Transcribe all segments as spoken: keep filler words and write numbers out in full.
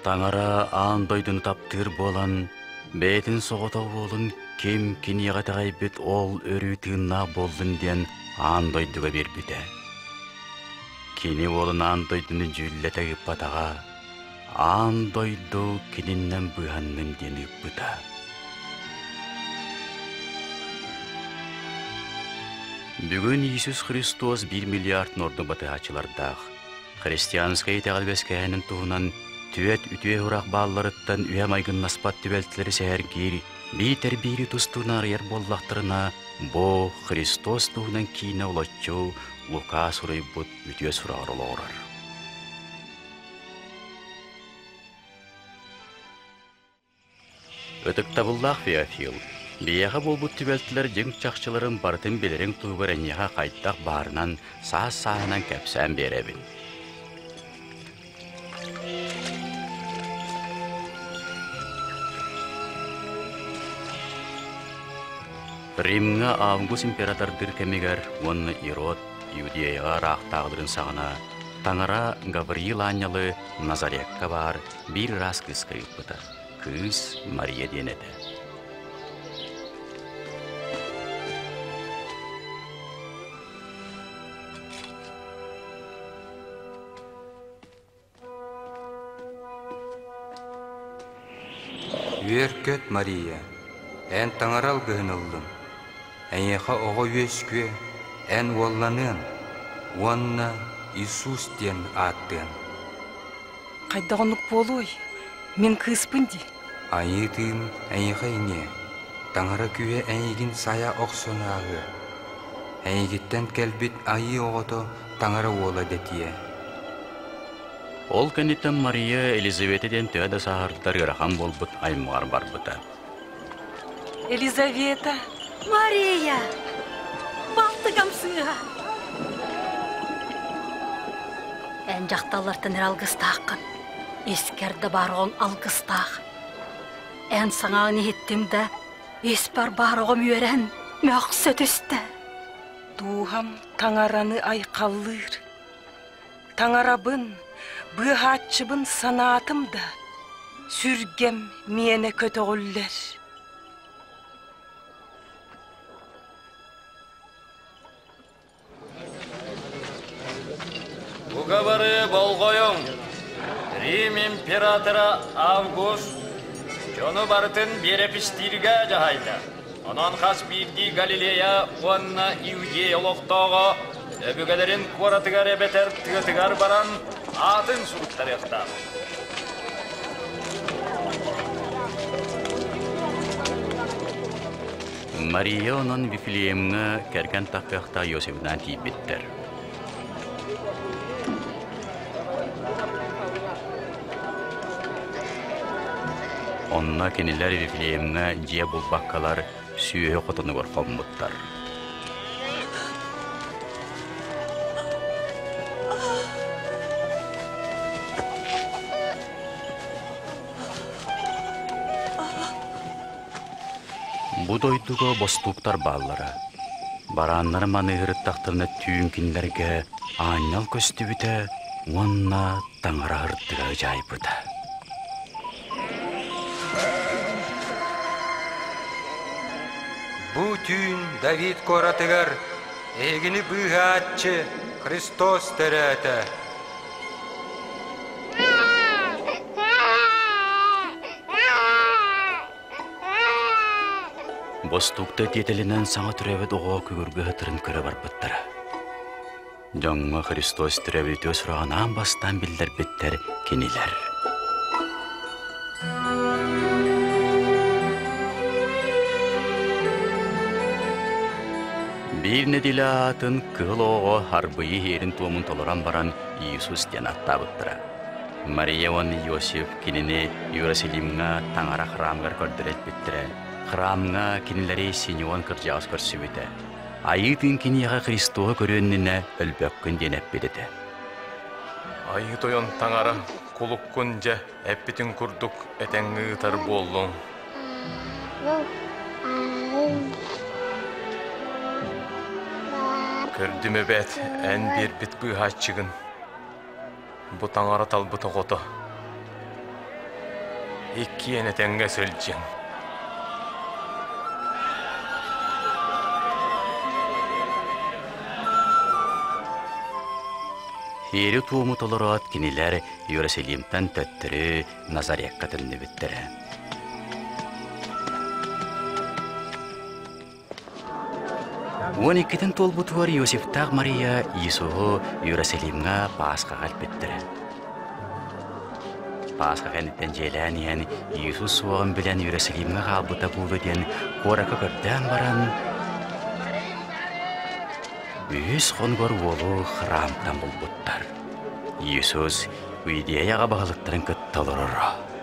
Tangara aан дойдун таптыр болан, бәйтін соғыта болын кем кенеғатағай бет ол өрі тыынна болдын ден аан дойдуға бербіті. Кені болын аан дойдуны жүллетегі патаға, аан дойду кеніннен бұғанның дені бұта. Бүгін Иисус Христос бір миллиард норды баты ачылардақ. Христианскай тәғалбескәйінің туғынан түйет үтуе ұрақ балларыттан үйе майгын наспат түбелтілері сәр кер, бейтер бейрі тұстуына арияр боллақтырына, бо Христос туғынан кейіне ұлатчу Лука сұрай бұд үтуе сұрағыр олығырар. Өтік табыллақ Феофил, бияға бол бұд түбелтілер жың чақшыларын бартын белерің туғыр әнеға қайттақ барынан саас-сағынан кәпсән беребін. Римға Август императордыр кәмегер, оны Ирод, Иудеяға рақтағдырын сағына, таңыра Гавриил анялы Назарекка бар, бір раз кыз кайып бұты. Кыз Мария денеді. Үйеркет Мария, ән таңарал гыһынылдым. Әйеха оғы өскүе, ән олланын, онна Иисус ден аттын. Қайдағынық болуй, мен кыспынди. Айытын әйеха ине, таңара күе әйегін сая оқсонағы. Әйегеттен кәлбет айы оғыты таңара ола дәтие. Ол кәнеттен Мария Елизаветеден төәді сағырттар ғырахан болбыт аймағар бар бұта. Елизавета! Мария! Балтығам сыға! Ән жақталартын әр алғыстақын, ескерді барығын алғыстақ. Ән саңағын еттімді, еспар барығым өрен мөқсөт үсті. Туғам таңараны айқаллыр. Таңарабын, бұғатшыбын санатымда, сүргем мені көтіғілер. Угабары болғойың, Рим императора Август, жону бартын берепістірге жағайды. Онан қас бірді Галилея, онна Иудея олықтауға, өбігелерін қоратығар әбетер тұғытығар баран атын сұлықтар еқтар. Мария онын Вифлеемға кәрген таққақта Йосифнан тиіп біттір. Онна кенелер Вифлеемға жия бұл баққалар сүйе қотыны көрқом бұттар. Бұдойдуға бостуқтар баллара. Баранлар маны ғырыттақтырына түйін кендерге айнал көсті біті, онна таңыра ғырттыға жай бұта. Бұ түйін Давид коратығар, егіні бұғатчы Христос тәрәті. Бостуқта детелінен саңа түрәвет оға күгіргі ғытырын көрі бар бұттара. Жоңға Христос түрәвет өз сұрағынан бастан білдер біттер кенелер. Bir nedile atın kıl oğu harbıyı herin tuğumun toluran baran Иисус ден атта бұттыра. Мария оны Йосиф кеніне Иерусалимға таңара храмғар көрдірет біттірі. Храмға кенелері Синеон кіржауыз көрсібіті. Айытын кенеға Христуға көрініне өлбөккін денеп бедеді. Айыт ойын таңара құлық күнже әппетін күрдік әтәңгі тар болуң. Көрдімі бәт ән бір бит бұғатчығын. Бұ таңара тал бұты ғоты. Iki enetenge sılcın. Eri tuğumu toloroat kiniler Yerusalim'ten töttürü Nazariyakka tünübüttürü. On ikiden tolbutuvar Yosiftaq Maria Isuhu Yerusalim'a Pasqa kalpüttürü. Pasqa kenitten jelaniyen Yesus soğan bilen Yerusalim'a kalbuta bulu den koraka körden baran Üs kongur wolu храмтан bulbuttar. Yesus uydiyaga bağlıkların kıttalarır.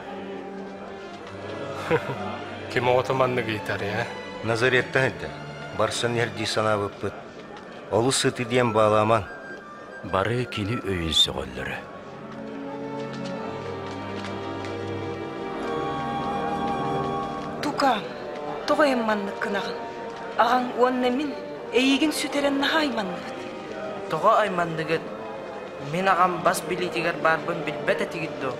Kim otomanlı gitar ya? Nazarеттен еді. Барсан ерді санабып бұд. Олы сыты дем bağlaman. Бары кини өйінсі қоллары. Тукам, тоғайым манны кынағын. Ағаң онны min эйигин сүтерен наха айманныгыт. Тоға аймандыгыт. Мен ағам бас билетигер барбын билбет этигидду.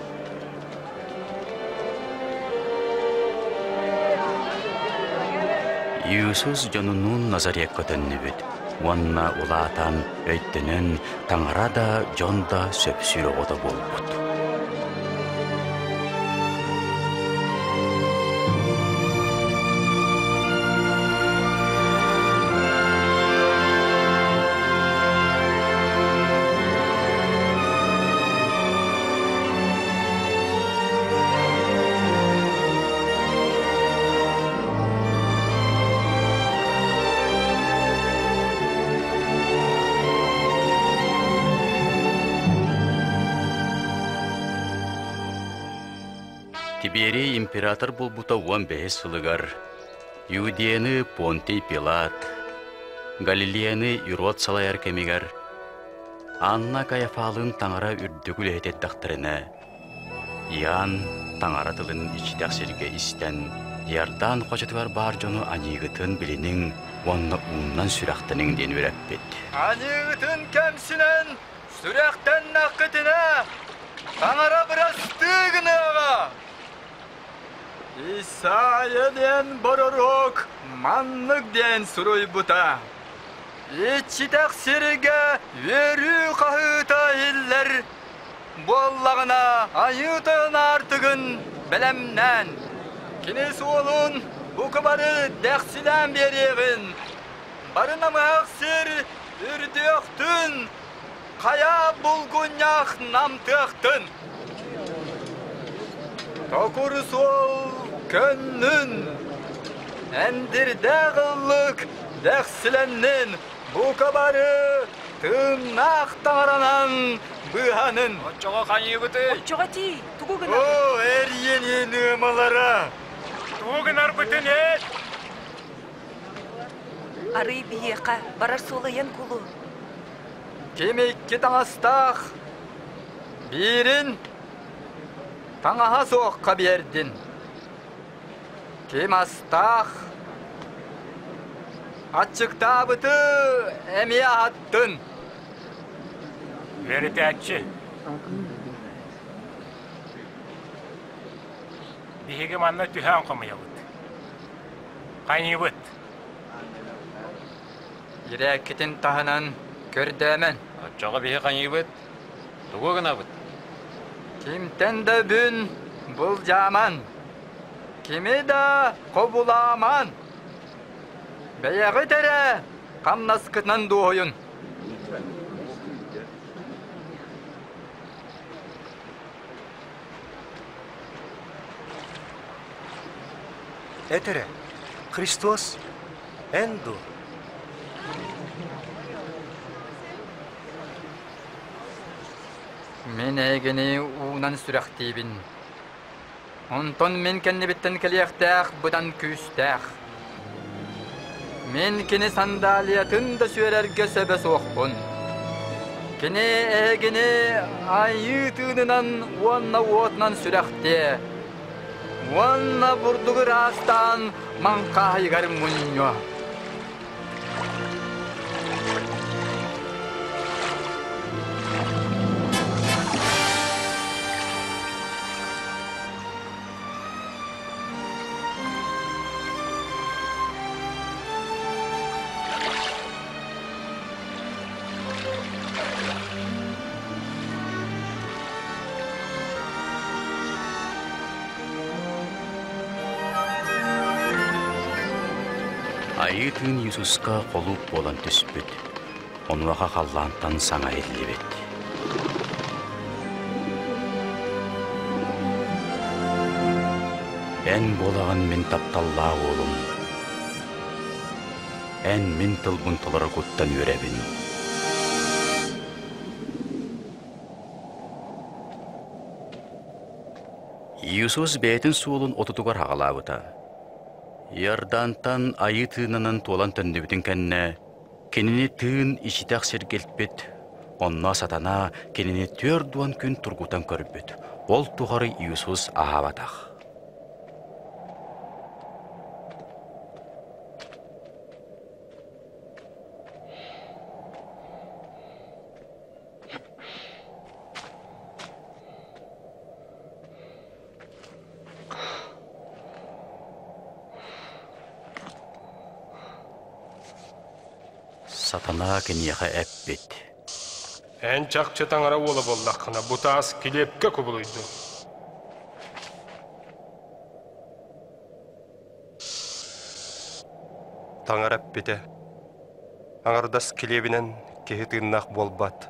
Иисус жонунун Назарекка төннүбүт. Уанна улаатан өйттөнөн таңара да жонда сөпсүрө ода болбут. Тиберий император болбута он бес сылыгар, Иудияны Понтий Пилат, Галилеяны Ирод салайар кемигар, Анна Каяфалын таңара үрдігіл әйтет дақтырына, Иоанн таңара тылын ичтәқсерге истен, Ярдан қочатығар бар жону анигытын білінің, онна уымнан сүрақтының ден өрәппет. Анигытын кәмсінен, сүрәқтен нақытына, таңара біраз тығыныға. İsa'ya den bororok, manlık den suruy buta. İçi taksirge verü kahıta iller. Bollağına ayıtın artıgın belemnen. Kines olun bu kabarı deksilen beriğin. Barına mı aksir ürdüktün. Kaya bulgunyak namtıktın. Tokur sol könnün, endir dağıllık däksilennin, bu kabarı tırnak tağaranan bıhanın. Oçoğa kanyıgıtı. Oçoğa ti, tugu gına. O er yeni nığmalara. Тугынар бүтін ет! Arı biyeqa, barar solayan kulu. Kemikki taŋastaq, birin taŋaha soğukka berdin. Kim astaq, açıkta bıtı emiye attın. Veritәтчі. Бихеге манна түһән қомыябыт. Қайныбыт. Yürekitin tahınan kördəmən. Oçoğa bihi kanyıgıt. Tugu gına bıt. Kimten de bün bulcaman. Kimi de kobulaman. Beyağı tere kamnaskıtnan doğuyun. Etere, Hristos, endu. Men egeni unan sürektibin. Onton men kendi bitten keliyaktäq budan küstäq. Men kini sandaliyatın da sürerge sebe soğukbun. Kini egeni ayıtığından onna otnan sürekti. Onna burdugu rastan manqa haygar munyo. Айы тыын Иисуска қолуп болан түспүт. Онуаға қаллантан саңа еллебет. Ән болағын мен тапталла олым. Ән мен тылбын тылары құттан өребін. Иисус бәйтін суылын отутугар ағалабыта. Ярдантан айы тыынынан толан төндебітін кәнне, кеніне тыын ишитақ сергелтпет, онна сатана кеніне төр дуан күн тургутан көрбет. Ол туғары Иисус ағабатақ. Сатана кенияға әппет. Ән чақчы таңара олы болдаққына бұтас келепке көбілуйді. Таңара әппеті. Аңардас келебінен кехетіннақ болбат.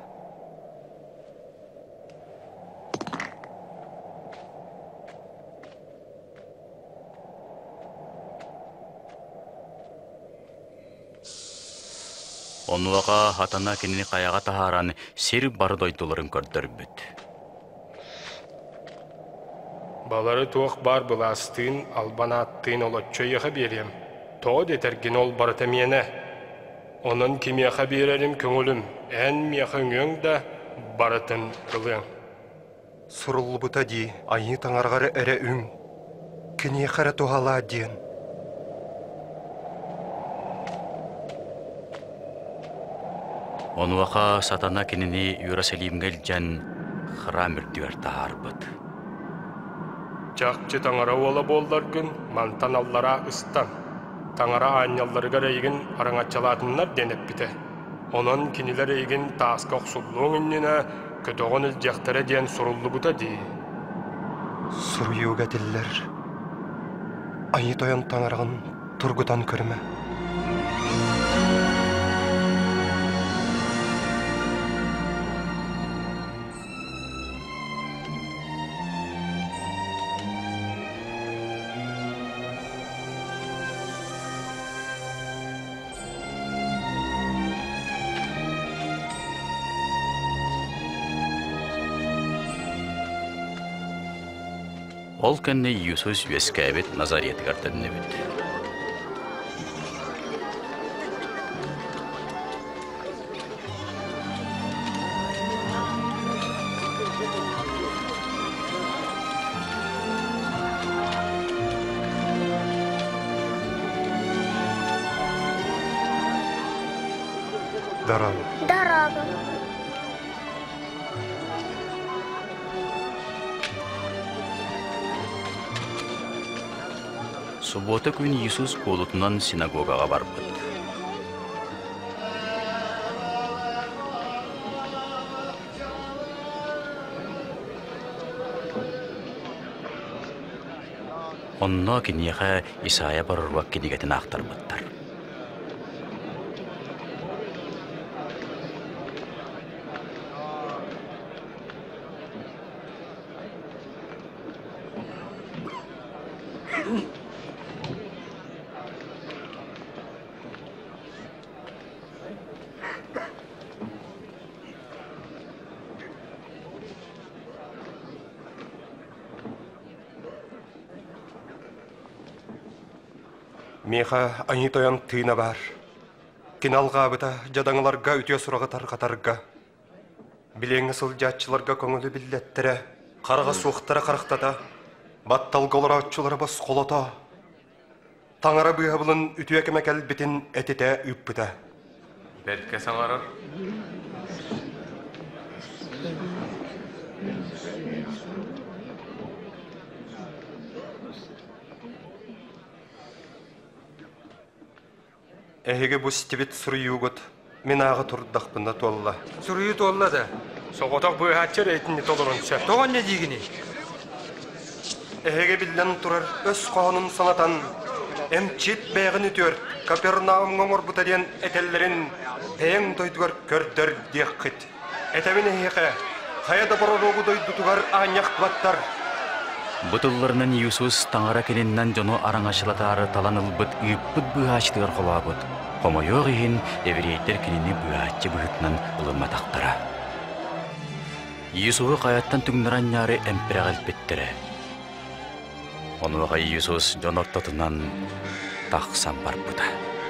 Онуаға хатана кенini қаяға тахаран сер бары дойдуларын көрдірбіт. Балары туақ бар бұластын, албана аттын олатчы еға берем. Тоғы детерген ол барыта мені. Onun kimyaha birerim köngülüm, en miyahın öngda baratın ılın. Surullu buta di, ayı tanargarı ere üng. Kiniyakara tuhala diyen. Онуаға сатана кенini Иерусалимгел жан храм үрдігер тағарбыд. Чақчы таңара ола болдар күн, мантан аллара ыстан. Таңара анялларыға рейгін араңатчалатынлар денеп біте. Onun кинилер рейгін тааска оқсулуң үнніне көтоғын үлдяқтары ден суруллу бұта дей. Суруюға диллер. Айы тойын таңарағын тұргудан көріме. Ол кәнне Иисус вескәбет Назарет картынны бит. Дорога. Дорога. Суббота күн Иисус колутунан синагогаға барбыт. Онно кинияха Исайя барырбак кенигетін ақтарбыттар. Меха айы тоян тыйна бар. Киналға бұта жадаңыларға үтіе сұраға тарқатарға. Білеңі сыл жатчыларға көңілі білдеттірі. Қарға суықтары қарықтата. Батталғалар аутчылары бас қолата. Таңара бұйа бұлын үтіе кемекел бітін әтеті үппіті. Бәлке саңарар. Әйге бұс тебет сұрыйу ғыт, мен аға тұрдақпында толла. Сұрыйу толла да. Соғытақ бұй хатчар әйтінні толырынша. Тоған не дейгіні? Әйге білден тұрар өз қоғының санатан, Эмчит бәғін үтер, Капернаум ғоңыр бұтаден әтелерін тәйін дойдығар көрдір деққыт. Әтәвіне еқі, қаяда бұрырығы дойдығар аңяқ қылаттар. Бұтылларынан Иисус таңара кененнен жону араңашылатары таланыл бұт үйіппіт бұғачтығар қолабыт. Қомайоқ ең еврейттер кенені бұғачы бұғытынан ұлыма тақтыра. Иисуғы қаяттан түгніран нәрі әмпірі әлпеттірі. Онуға Иисус жон ортотынан тақсан бар бұда.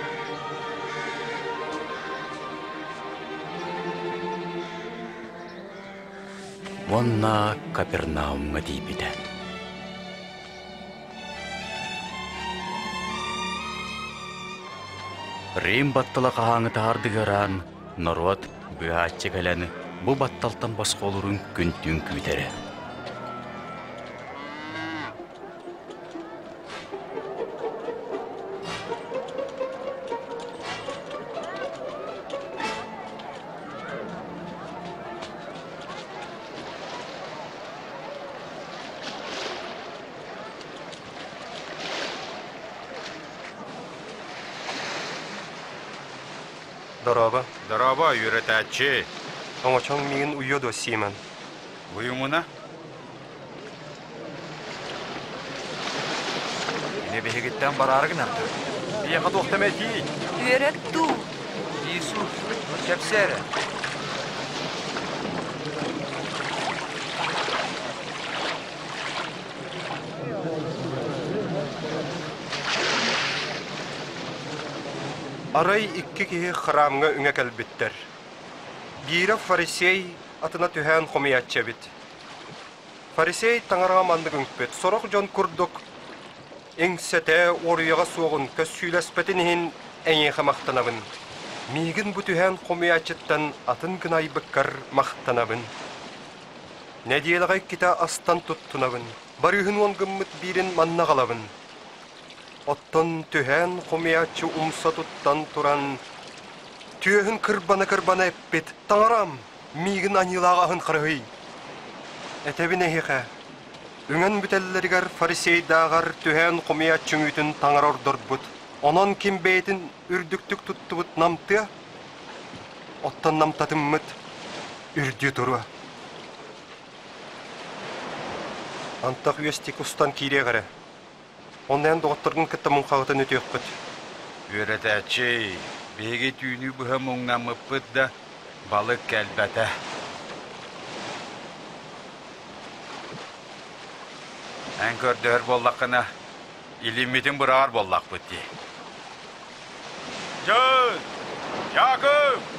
Онна Капернаумға дейбіді. Рим баттыла қағаңы тағардығыран, Норват бұғатчы кәләні бұ батталтан басқа олырын күнтін күйтері. Дороба. Дороба, үйретәтші. Оңочоң миін ұйоды Симон. Ұйымына? Ене бейгіттен барарығын әмді. Бейіқі тоқтамай дей. Үйерек ду. Иисус, кепсері. Арай икки кеге храмға үңе кәлбіттер. Бейірі фарисей атына түхән қомиятча бит. Фарисей таңарға мандық үңкпет. Сорық жон күрдік. Эңсәтә орыяға соғын көз сөйләспәтін хен әңеға мақтанабын. Мейгін бұ түхән қомиятчыттан атын гынай бұққар мақтанабын. Нәдиеліғай кита астан тұттынабын. Барығын оңғыммыт бейрін манна қалабын. Оттон түхән қомиятчы умса туттан туран. Түйәхін кырбана-кырбана әппет. Таңарам, мейгін анилағағын қырғый. Әтәбін әйіға. Үңін бүтәлілерігер фарисейдағар түхән қомиятчың үтін таңар ордыр бұд. Онан кем бәйтін үрдіктік тұтты бұд намты. Оттан намтатым мұд. Үрді тұруа. Антақ өстек ұстан кейре ғары. Ондан доғыттырдың кітті мұнқағытын өте өкпіт. Үйретәтші, бейге түйіні бұға мұңнан мұппыт да балық кәлбәті. Ән көрдір боллақына илиметін бұрағар боллақ бұтты. Жөн! Якып!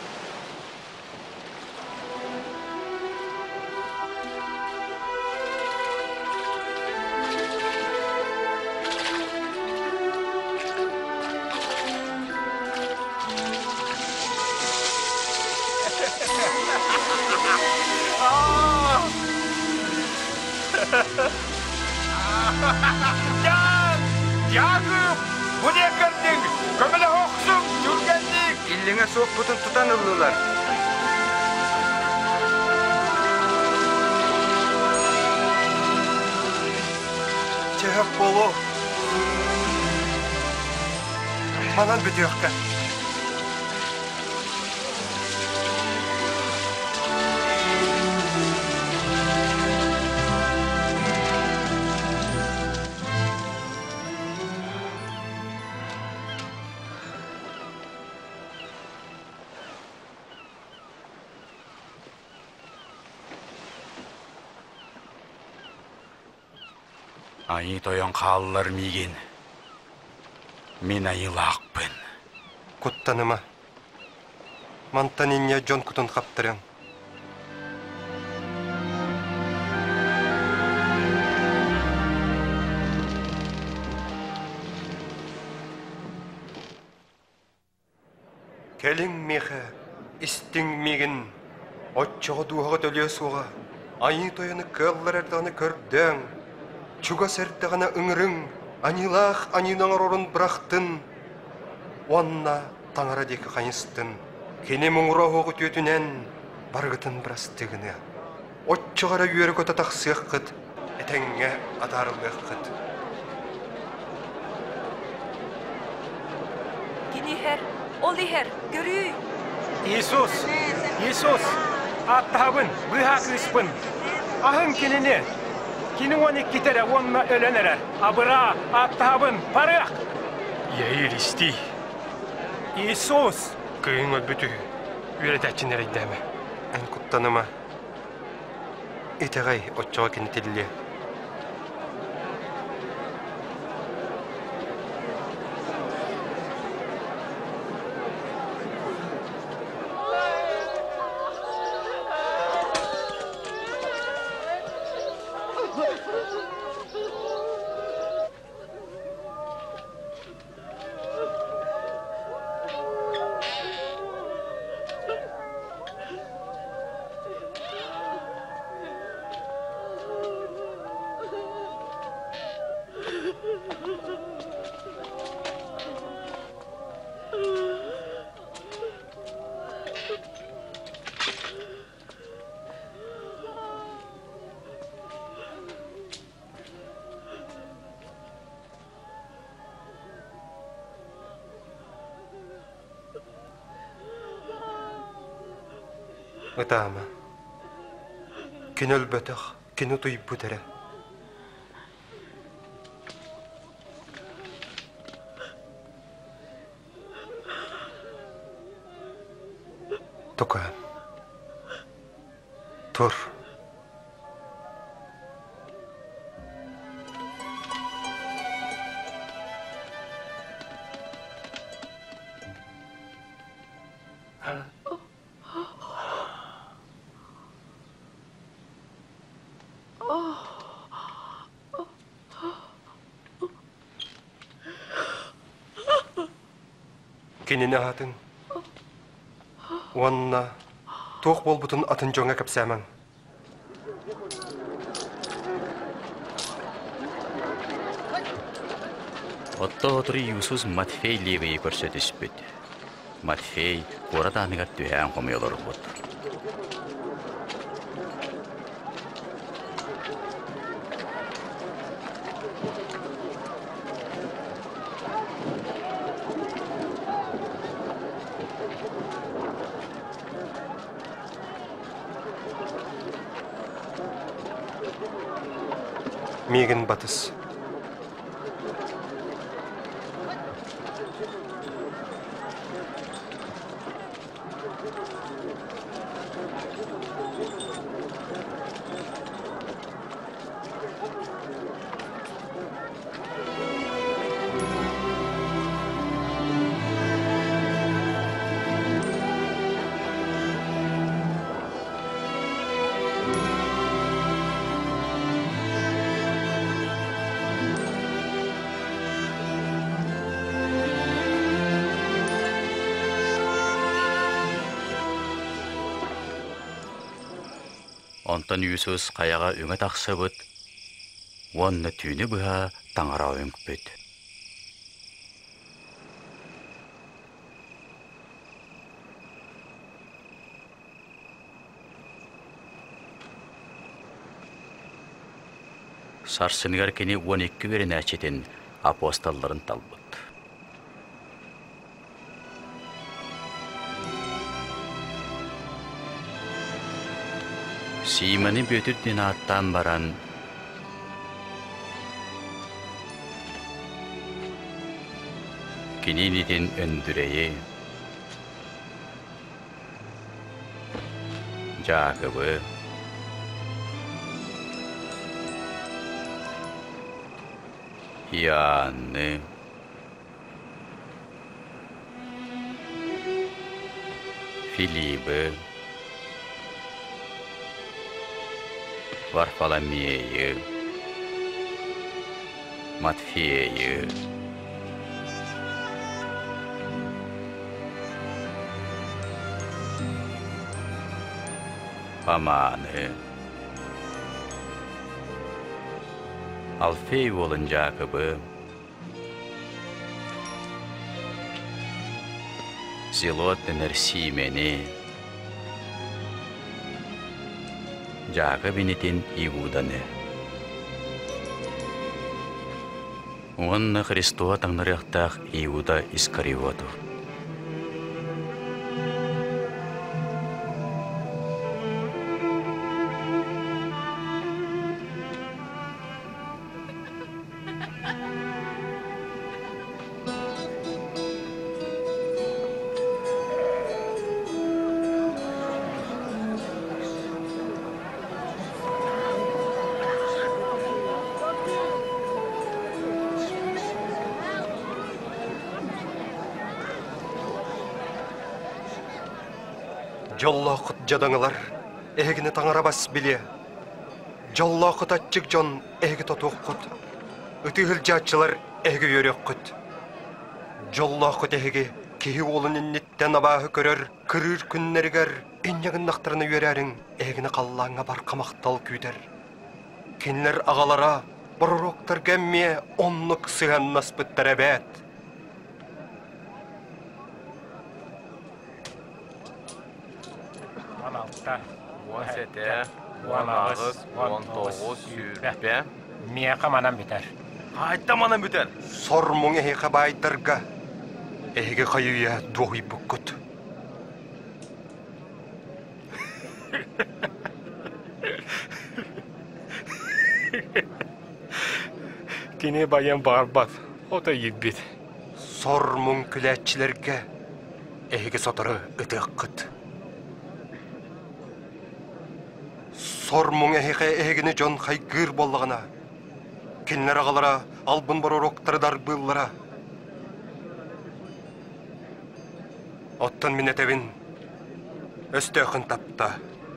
Якып! Bu ne kırdın? Kömele hoksun, yürgenlik! İlline soğuk butun tutan ıllılar. Cehap bolu. Manan bütüyokka. Айы тойон қалылар миген. Мен айылақпын. Куттаныма. Мантанинья жон кутун қаптырын. Келің меха, істің меген, отчығы дуаға төле суға, айы тойыны кыллар әрдіғаны көрдің, чуға сәрдіғаны үңірің, анилақ анинаңар орын бірақтын, онна таңара декі қайыстын, кене мұңыра оғы төтінен барғытын бірастығыны, отчығара үйері көті тақсық қыт, әтәңе адарылық қыт. Ихер, ол ихер, көрүй. Иисус, Иисус, аттабын, быха кыспын. Ahın kinini, kini onu kitere, onunla ölenere. Abıra, аттабын, parık. Yayır isti. Иисус, kıyın ölbütü, üretecekler ideme. En kuttanıma. İtegay, otçağa kintilli. Ытаама. Кин өлбөтөх, кин утуйып бүтере. Тока. Тур. Кинини атын. Уанна тоқ бол бутун атын жоңа капсаман. Отто отри Иисус Матфей левей көрсөтүспүт. Матфей оратаныгар түһән комыйлар бут. Мегин батыс. Онтан Иисус қаяға өңі тақсыбыт, онны түйіні бұға таңара өңк бүт. Сарсынгар кені он екі верін әчетін апостолларын талбыт. Симон'ın бөтірден аттан баран кининиден өндірейі Жакобы Иоанны Филиппы Варфоломею, Матфею, Фоманы, Алфей болын Жакобы, Зелоттенер Симени, Жакобинитин Иуданы. Онна Христоа таңнарыақтақ Иуда Искариоту. Жоллоқыт жадаңылар, эгини таңара бас биле. Жоллоқыт атчык жон эги тотуққыт. Үтігіл жатчылар эги өрөққыт. Жоллоқыт эги кихи олын инниттен абағы көрөр, кырыр күннергер, иннегін нақтырыны өрәрің, эгини қаллаңа бар қамақтал күйдер. Кинлер ағалара, бұрыроқтар гәмме, оннық сыған наспыттар әбәт. он алты, он жеті, он алтı, он тоғыз, сүйірбе. Мияқа манан бітер. Қайта манан бітер. Сормуң эйқа байдырға, эйге қайуя дуғи бүккіт. Кене баян барбат, ота етбет. Сормуң күләтчілерге, эйге сотыры үтіққыт. Сормуң эйға эйгіні жон қайгыр болығына. Кенлер ағалара, албын бар ороқтырдар бұллара. Оттан мен әтәбін өсті өқін тапта.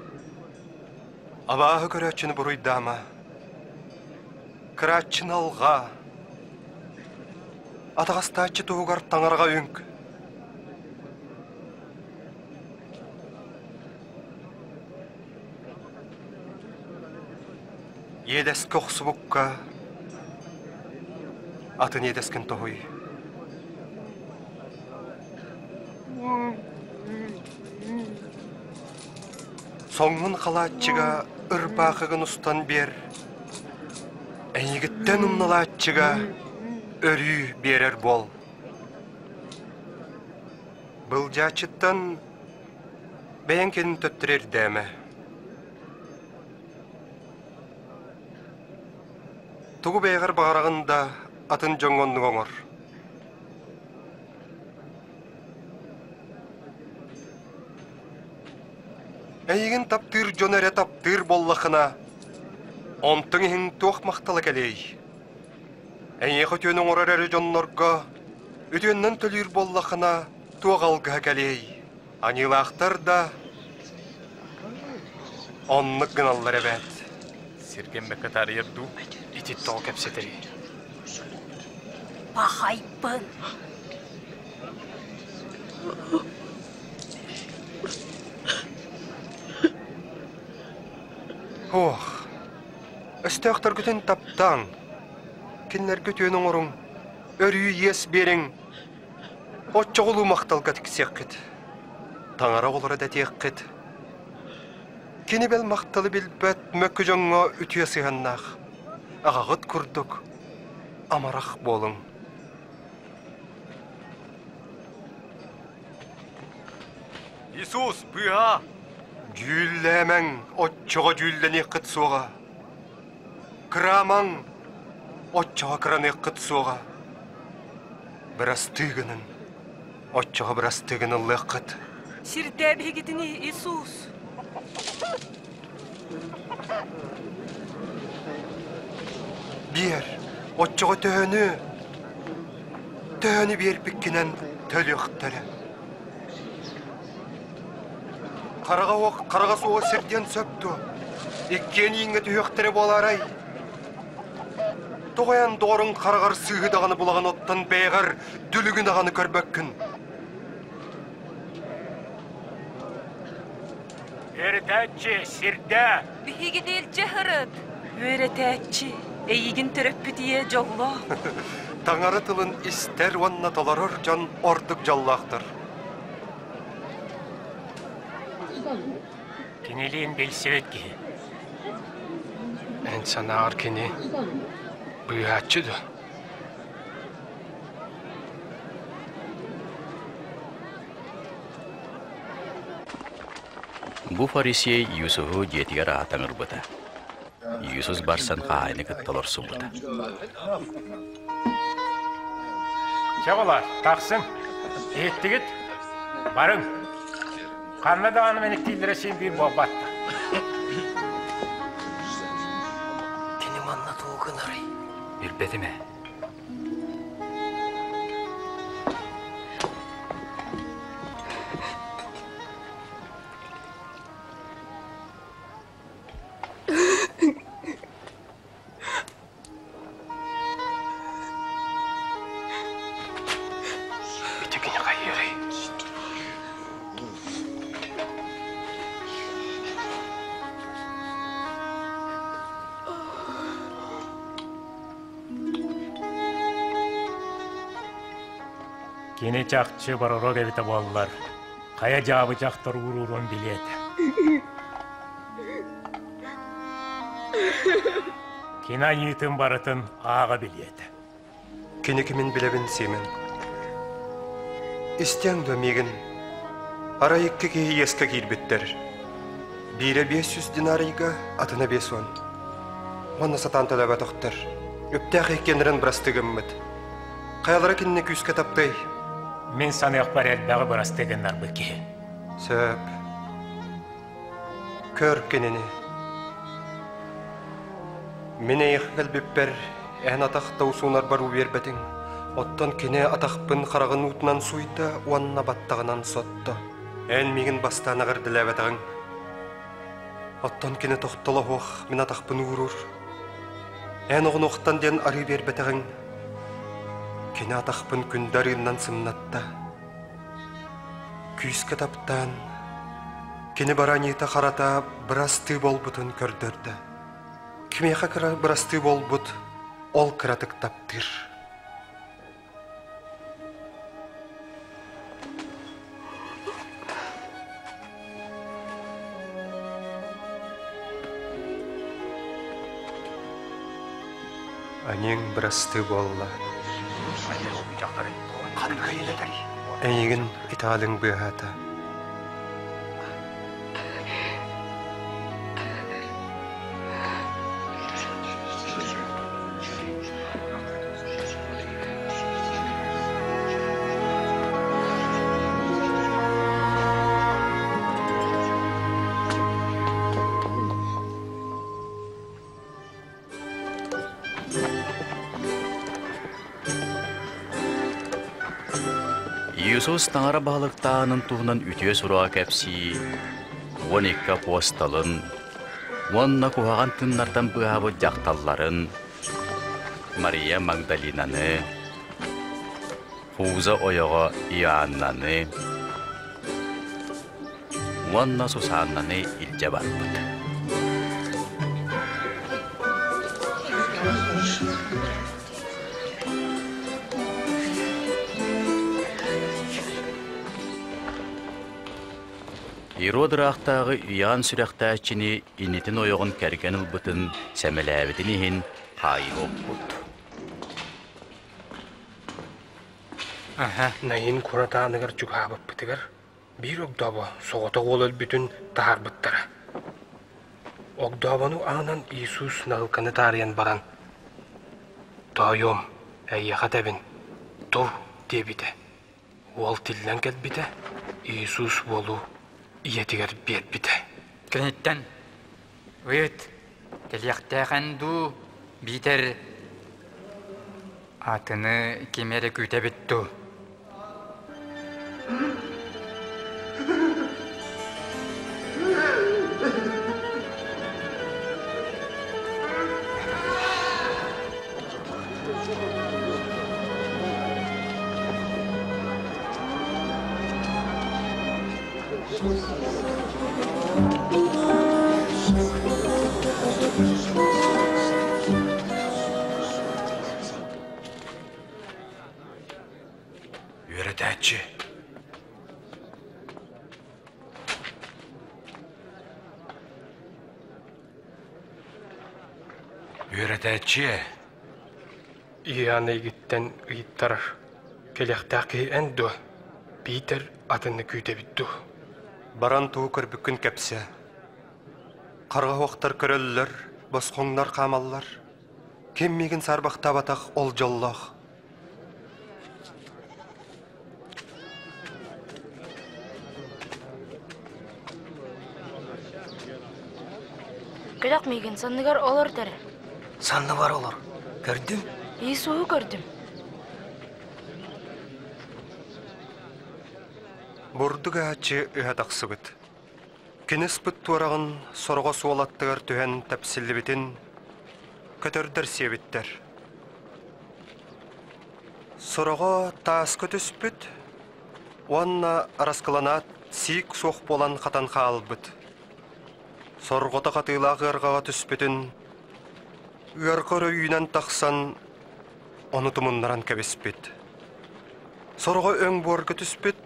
Абағы көрәтшіні бұруйдама. Кірәтшін алға. Атағастачы туғар таңарға өңк. Едес көқсы бұққа. Атын едескен тоғой. Соңын қалатчыға ұрбақығын ұстан бер. Әйгіттен ұмналатчыға өрі берер бол. Бұл жачыттан бәйінкенін төттірер дәмі. Тугу бәйгір бағарағында атын жоңғонның оңыр. Әйгін таптыр жон әрі таптыр боллақына, онтың ең туақ мақталы кәлей. Әйек өтенің орар әрі жоннорға, өтеннің төлір боллақына туақ алға кәлей. Анилақтар да оннық гыналар әбәт. Сирген бәкі тарыйырду. Ити тоқ әпсетері. Бақайпын. Ох, өсті ақтар күтін таптан. Кенлер көтенің ұрың, өрі ес берің. Отчоғылу мақталға тіксек қыт. Таңара олары да тек қыт. Кені бәл мақталы білбәт мөкі жоңға үтіе сығаннақ. Ағағыт күрдік, амарақ болың. Иисус, бұға! Жүлләмәң, отчоға жүлләне қыт соға. Кырамаң, отчоға кыраны қыт соға. Біраз түйгінің, отчоға біраз түйгінің лыққыт. Сирдә бігітіні, Иисус. Бер, отчоға төхіні, төхіні бер біккенен төлі ұқтылы. Қараға оқ, қараға суға серден сөпті. Еккен еңі түйіқтірі боларай. Тоғаян доғырын қарағар сүйгідағаны бұлаған оттан бәйғар дүлігін ағаны көрбәккін. Өрітәтші, сирдә. Бігідел жахырыд. Өрітәтші, әйігін түріппі дие жолла. Таңары тылын істер ванна толарыр жан ордық жаллақтыр. Кенелейін белсевет ке. Ән санағыр кене бұйатшыды. Бу фарисей Юсуфу жетигер атаңыр бұта. Юсус барсан қайны кытталар сұбыта. Чағылар, тақсын, еттігіт, барың. Қанна дағаны менектейлері сен бір бобатты. Кені манна туғын арай. Bir bedime. Kini çakçı baroro gebite bollar. Kaya cavı çaktır ururun biliyete. Kina yiğitin baratın ağa biliyete. Kini kimin bilebin simen. İsteyen dömegin. Ara iki kehi yeska girbitter. Bire beş yüz dinarıyga atına beş on. Ona satan talaba tohtar. Öptəq ekkenlerin birastı gümmet. Kayalara kinne küske taptay. Min sana yakbar elbağı birastı genler bu ki. Söp. Kör kenini. Mine yıkıl bipper. Eğen ataq tavsunar baru verbetin. Ottan kine ataqpın qarağın utnan suyda uanna battağınan sotta. En migin bastana gırdılabatağın. Ottan kine toxtala hoq min ataqpın urur. En oğun oqtan den arı verbeteğin. Kine ataqpın kündarından sımnatta. Küyüske taptan. Kine baraniyta qarata birastı bolbutun kördörde. Kimeqa kıra birastı bolbut ol kıratık taptır. Aning birastı bolla. Әйгін италың бұйғата. Иисус таңара бағылықтағының туғынан үтіе сұруға кәпсі, он екі посталын, онна куғаған тыннардан бұғабы жақталларын, Мария Магдалинаны, Хуза ойығы Иоаннаны, онна Сусаннаны илже барбыды. Иродырақтағы үйан сүрәқтәчіні инетін ойығын кәрген ұлбытын сәмеләбідін ехін қайы оппұд. Найын құратанығыр жүгабып бітігір. Bir ogdaba soğuta olul bütün tahar bıttara. Ogdabanu ağanan İsus nağılkanı tariyen baran. Dayom, eyyağa debin, dur diye bite. Ol tillen gel bite, İsus bolu. İyetiger bir bite. Künitten, uyut, teliyaqtağın du biter. Atını kemere küte bittu. Öğreteci. Öğreteci. İyanı gitten ıyıttarar. Kelektaki endo. Peter atını küte bittu. Baran tuğu körbükün kepse. Qarga waqtar köröller, bosqoңlar qamallar. Kemmigin sarbaqta bataq ol jallaq. Kelak migin sandıgar olur der. Sandı var olur. Gördüm. İsu'yu gördüm. Burduga haçı ıhadaqsıbıt. Kines bıt tuarağın sorga sualattığır tühen tepsilli bitin kötörдөр sebitler. Sorga taas kötüspüt, oanna araskılanat sik soq bolan qatan qalbıt. Sorgota qatıyla gırgağa tüspütün, ırqır öyünen taqsan onu tumunlaran kebespit. Сорға өң борғы түспет,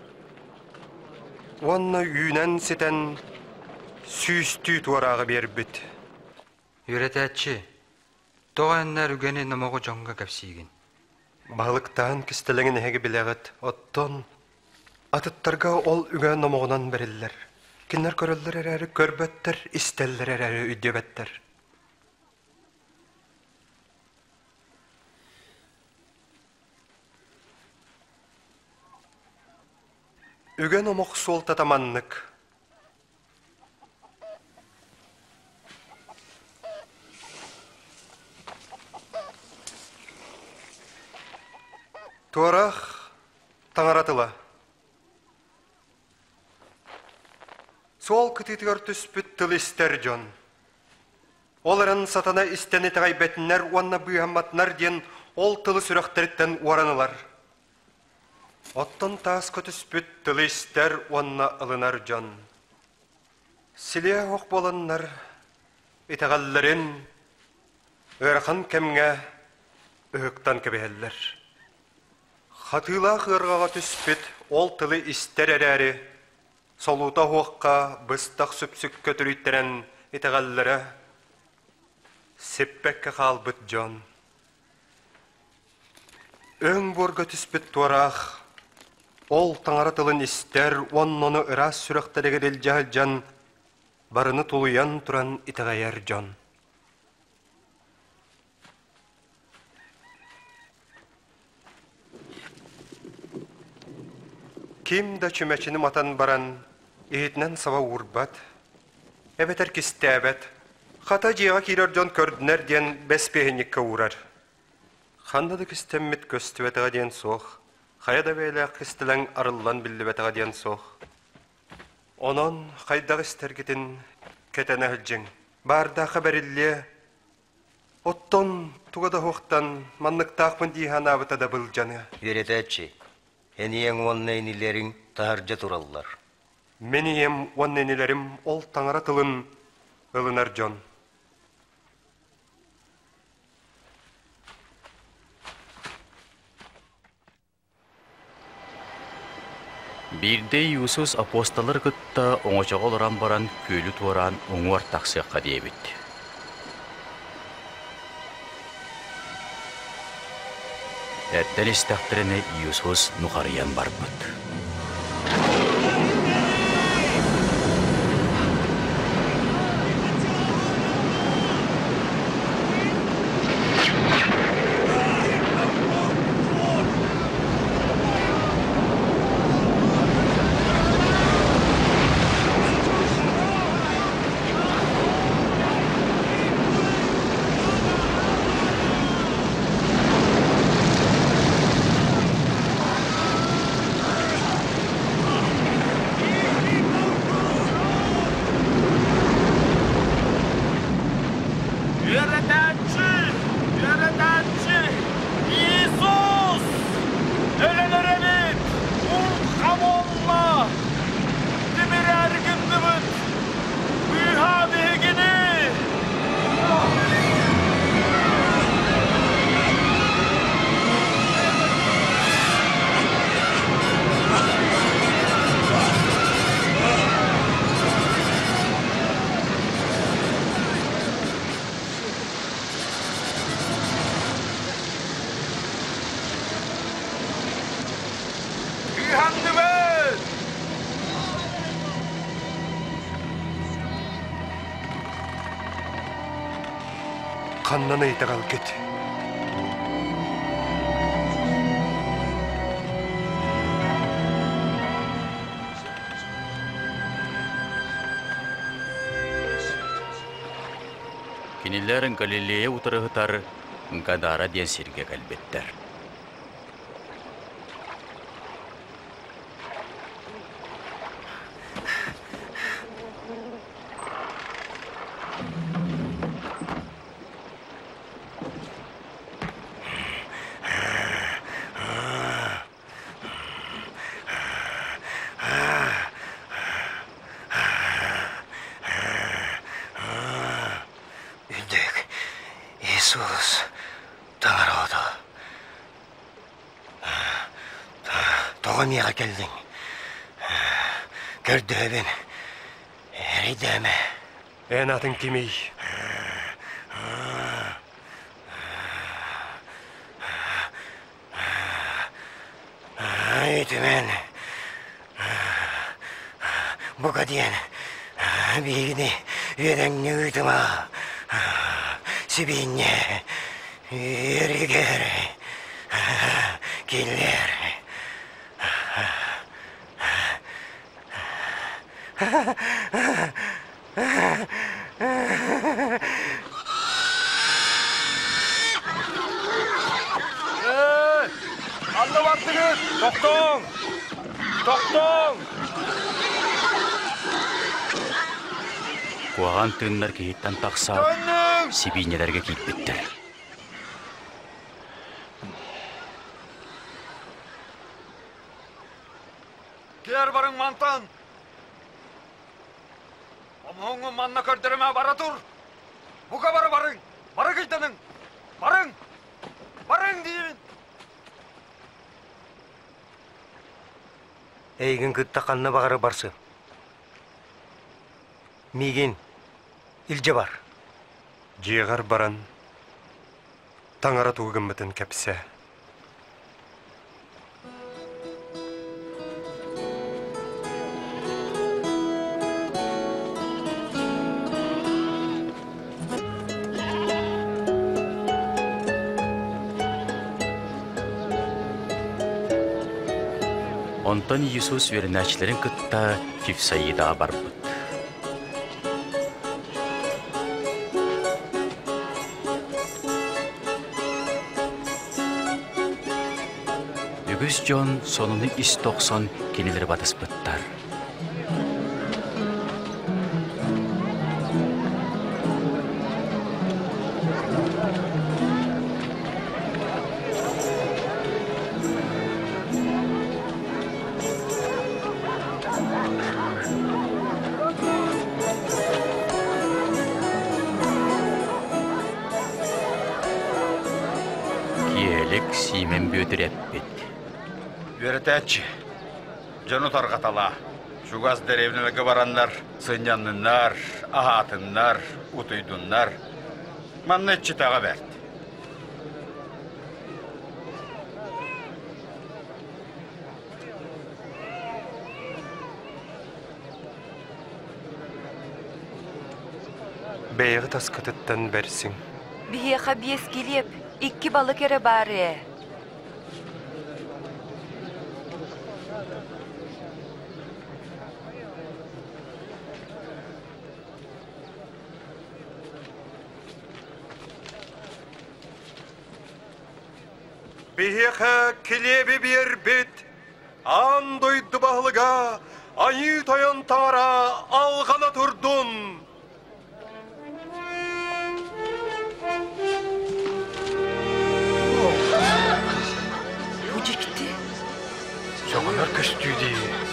онна үйінен сетен сүйісті туарағы бербет. Үйретәтші, тоғаннар үгені намоғы жоңға кәпсейген. Балықтан кістеліңін әгі біләғіт, оттон, атыттарға ол үген намоғынан бірілдер. Кинлер көрілдер әрәрі көрбәттер, істелдер әрәрі үдебәттер. Үген омық сол татаманнық. Туарақ таңаратыла. Сол күтетігер түспіт тыл істер жон. Оларын сатана істені тағай бәтінлер, уанна бұйаматнар ден ол тылы сүріқтеріттен уаранылар. Оттон таас көтіспіт тылы істер уанна ылынар жон. Сіле оқ болынлар, итағалларын өрқан кәмге өқтан көбейлер. Хатыла қырғаға түспіт ол тылы істер әрәрі, солута хоққа быстақ сүпсік көтіріттерін итағаллары сеппәкке қалбыт жон. Өң борға түспіт туарақ, ол таңара тылын істер, онноны ырас сүріқтәрігер елжағыл жан, барыны тулуян тұран итағайар жон. Ким да чүмәчіні матан баран, Иетнен сава урбат, әбетер кістәбет, хата жиға кирер жон көрдінер ден бәспейінікке урар. Хандады кістеммет көстібетіға ден соқ, қаяда бәйлі кістілің арылан білдібетіға ден соқ. Онон қайдағы істергетін кәтәні әлжің. Барда қабәрілі, оттон туғада хоқтан маннықтақпын дейхан абытада бұл жаны. Үйретәтші, әнең оннайнилерің тағаржа туралылар. Меніем онненелерім ол таңара тылын ылынар жон. Бирде Иисус апостолар кытта оңочоға оларан баран көйлі туаран оңуар тақсыққа дейбет. Әттәл істәқтіріне Иисус нұқариян барбыт. Қаннаны итағал кет. Кинилерин Галилея утырыгытар Гадара ден сирге калбеттер. Иисус, таңар оды. Тоға меға келдің. Көрді бен. Әрейдәме. Ән атын кемей. Үйтімен. Бұға дейін. Бейгіне өйдіңні үйтіма. Сібейіне. Үрігер. Келер. Алла бардыңыз! Тоқтың! Тоқтың! Куаған тыыннар кейттен тақса, сибейнелерге кейт біттір. Кер барың мантан! Омоңы манна көрдіріме бара тұр! Бұға бара барың! Бара кейтінің! Барың! Барың деймін! Әйгін күтті қанына бағары барсы. Меген, илже бар. Жиғар баран, таңара туғын бітін кәпсе. Онтон Иисус вернәчләрен кытта Фифсаида барбыт. Үгіз жон сонуны ис тоқсан кенелер батыспыттар. Симен бөтір әппет. Үйретәтші, жону тарғатала. Шугас деревнелігі барандар, сыняннынар, ахатыннар, утыйдыннар. Маннетші таға бәрді. Бәйіғы таскатыттан бәрсің. Бейеға бес келеп, ikki balık ere bari. Бейіға келебі бер бет, ан дойды бағылыға, айы тойын таңара алғана тұрдың. Жоғанар көстүйді.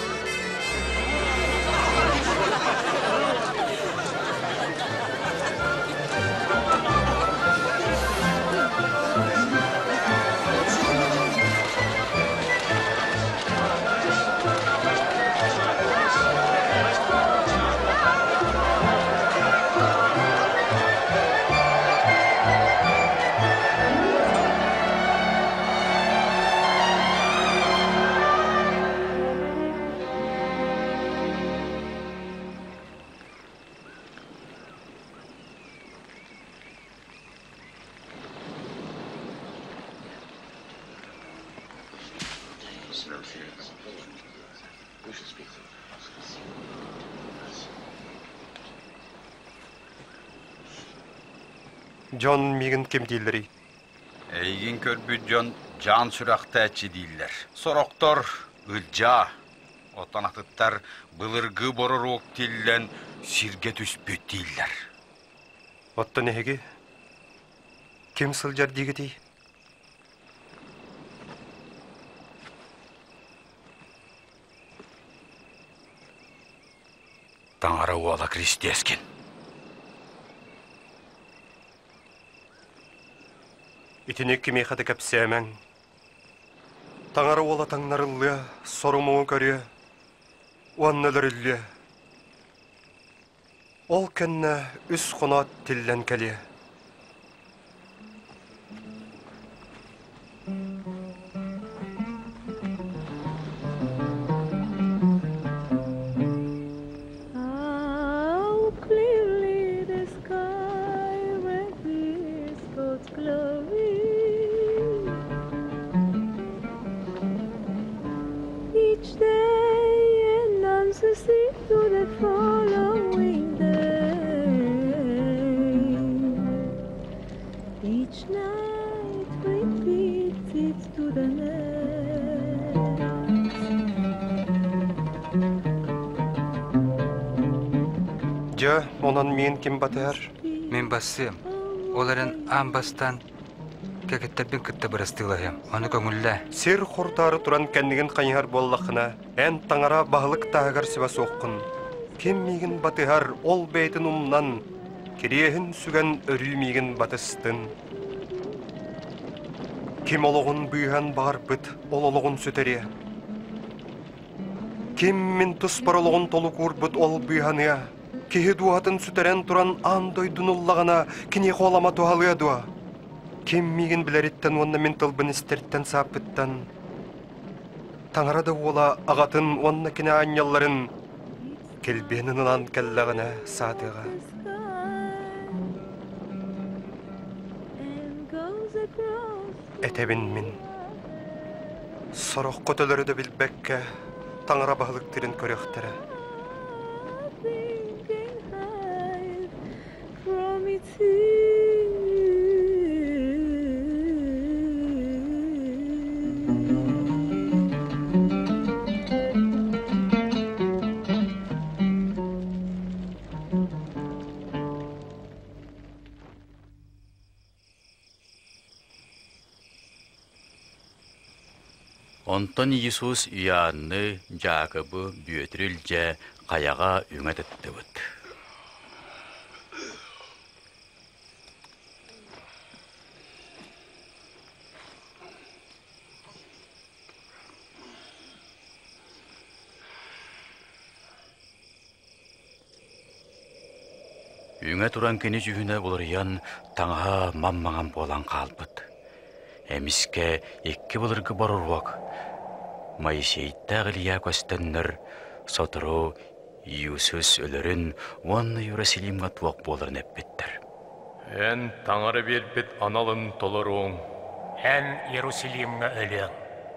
Жон мигін кем дейлері? Әйгін көрбі жон жан сүрақты әтші дейлер. Сороқтор үлжа. Отанатыттар бұлырғы борыр оқ дейлен сирге түспөт дейлер. Отта нәхеге? Кем сылжар дейгі дей? Таңара уала крестескен. Итінек кеме қады кәпсәмәң. Таңара ола таңнарылы, сорумуы көрі, уаннылырылы. Ол кәнні үс құнат тілден кәлі. Жа, онан мен кем батар? Мен басым. Оларын амбастан кәкеттербен кітті бірістілайым. Оны көңілі. Сер құртары тұран кәннеген қайығар боллақына, ән таңара бағылық тағығар сыва соққын. Кем меген батығар ол бәйтін ұмнан, кереғін сүген өрі меген батыстын. Кем олығын бұйған бағар бұт, ол олығын сөтере. Кем мен тұс бар олығын толы көр бұт, ол бұйғаныя. Кеге дуатын сүтерен тұран андой дунуллағана кене қолама туғалыя дуа. Кем меген білереттен онна мен тылбын істерттен сапыттан. Таңарада ола ағатын онна кене анялларын келбенінан кәллағына сатыға. Әтебін мен сұрық көтелері де білбәкке таңара бағылықтырын көректері. Онтон Иисус Иоанны Жакобы бүйөтірілже қаяға үңет етті бұд. Үңе туран кені жүгіне бұлырыян таңға маммаған болан қалбыд. Әміске екке бұлырғы барыруақ. Моисейттағы лия көстеннір сотыру Иисус өлірін онны Иерусалимға туақ болырын әппеттір. Ән таңары бербет аналын толыруың. Ән Иерусалимға өлең.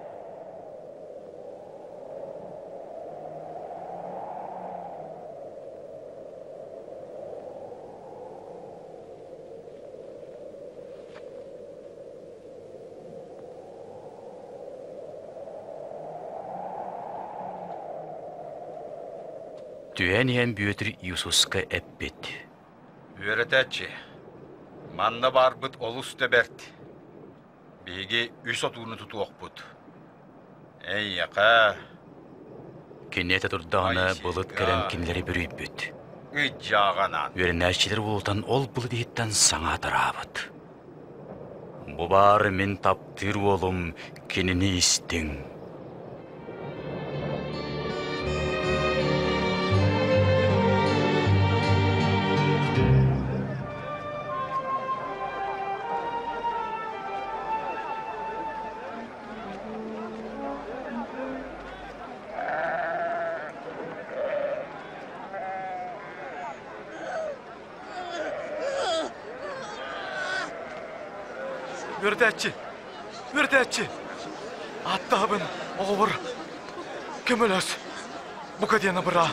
Түйен ен бүйетір Иисусқа әппет. Үйретәтші, манна бар бұд олыс дәбәрт. Беге үс отуыны тұту оқпыд. Әй, яқа. Кенеті тұрдағына бұлыт кәрен кенлері бүрейіп бүд. Үт жағанан. Өрін әшчілер болудан ол бұлы дейттен саңа тарабыд. Бұ бары мен таптыр олым кенені істің. Үрдәтчі, үрдәтчі. Аттабын, оғыр. Көмілөс. Бұқа дені бұра.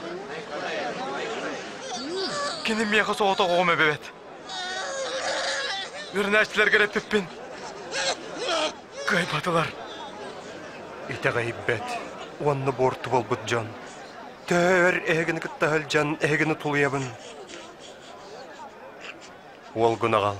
Кенім меқі соғыта қоғым өбебет. Үрнәтчілер кереп пеппен. Қайбатылар. Ите ғайбет. Онны борты бол бұд жан. Төр әгіні күттағыл жан, әгіні тұлыябын. Ол күнағал.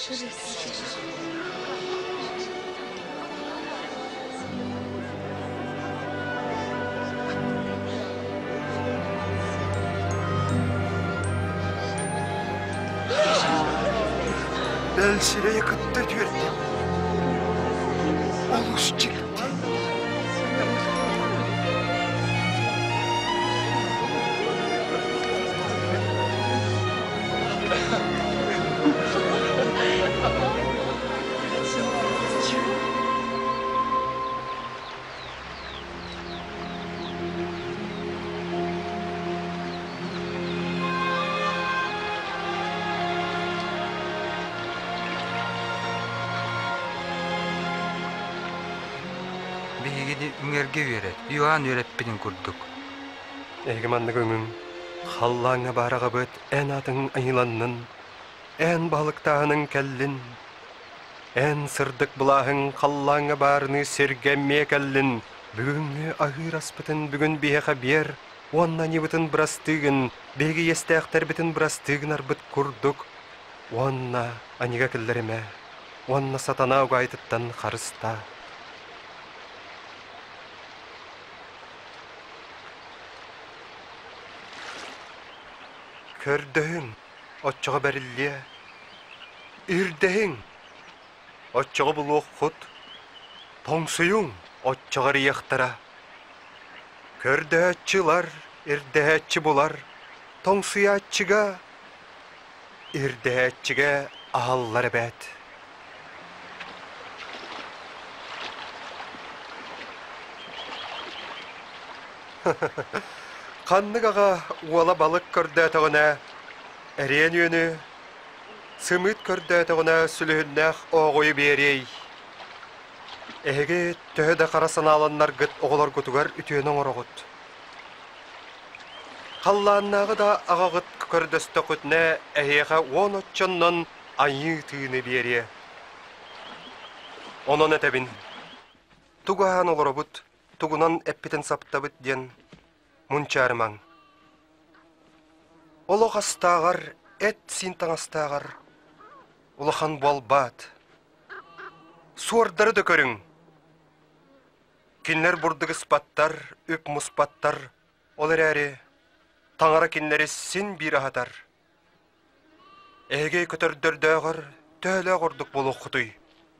Belşireye kıtta gördüm. Oluz çıktı. Бейгеди үңерге үйері, юан үйреппінің күрдік. Егеманны көңім, халлаңа бараға бөт ән атың айыланның, ән балықтағының кәллін, ән сырдық бұлағың халлаңа барыны сергәмме кәллін, бүгінгі ағыр аспытын бүгін бейеға бер, онна не бұтын бірастығын, бейге естәқтер бітін бірастығын арбыт күрдік, онна аниға кілдеріме, онна сатана ұғайтыттан қарыста. Көрдөһүң, отчоға бәрілле. Ирдеһің, отчоға бұлуқ құт. Тоңсuyуң, отчоға рияқтара. Көрдөһәтчылар, ирдеһәтчі бұлар. Тоңсуятчыға, ирдеһәтчіге ағаллар бәт. Қанныгаға уала балық көрдәтіғына, әрен өні, сымыт көрдәтіғына сүлігіннәқ оғойы берей. Әге төхеді қарасын алыннар ғыт оғылар күтігер үтіенің орығыт. Қалланнағы да ағағыт көрдөсті күтіне әйеға он отчыннан айы түйіні бере. Онын әтәбін. Туғаған олар бұд, туғынан әппетін саптабыт ден. Мұнчарымаң. Олық астағар, әт синтан астағар. Олыған болбат. Суардары да көрің. Кинлер бұрдығы спаттар, өп мұспаттар. Олар әрі, таңара кинлері син бір ағатар. Әге көтірдірдіғыр, төлі ғырдық болу құтый.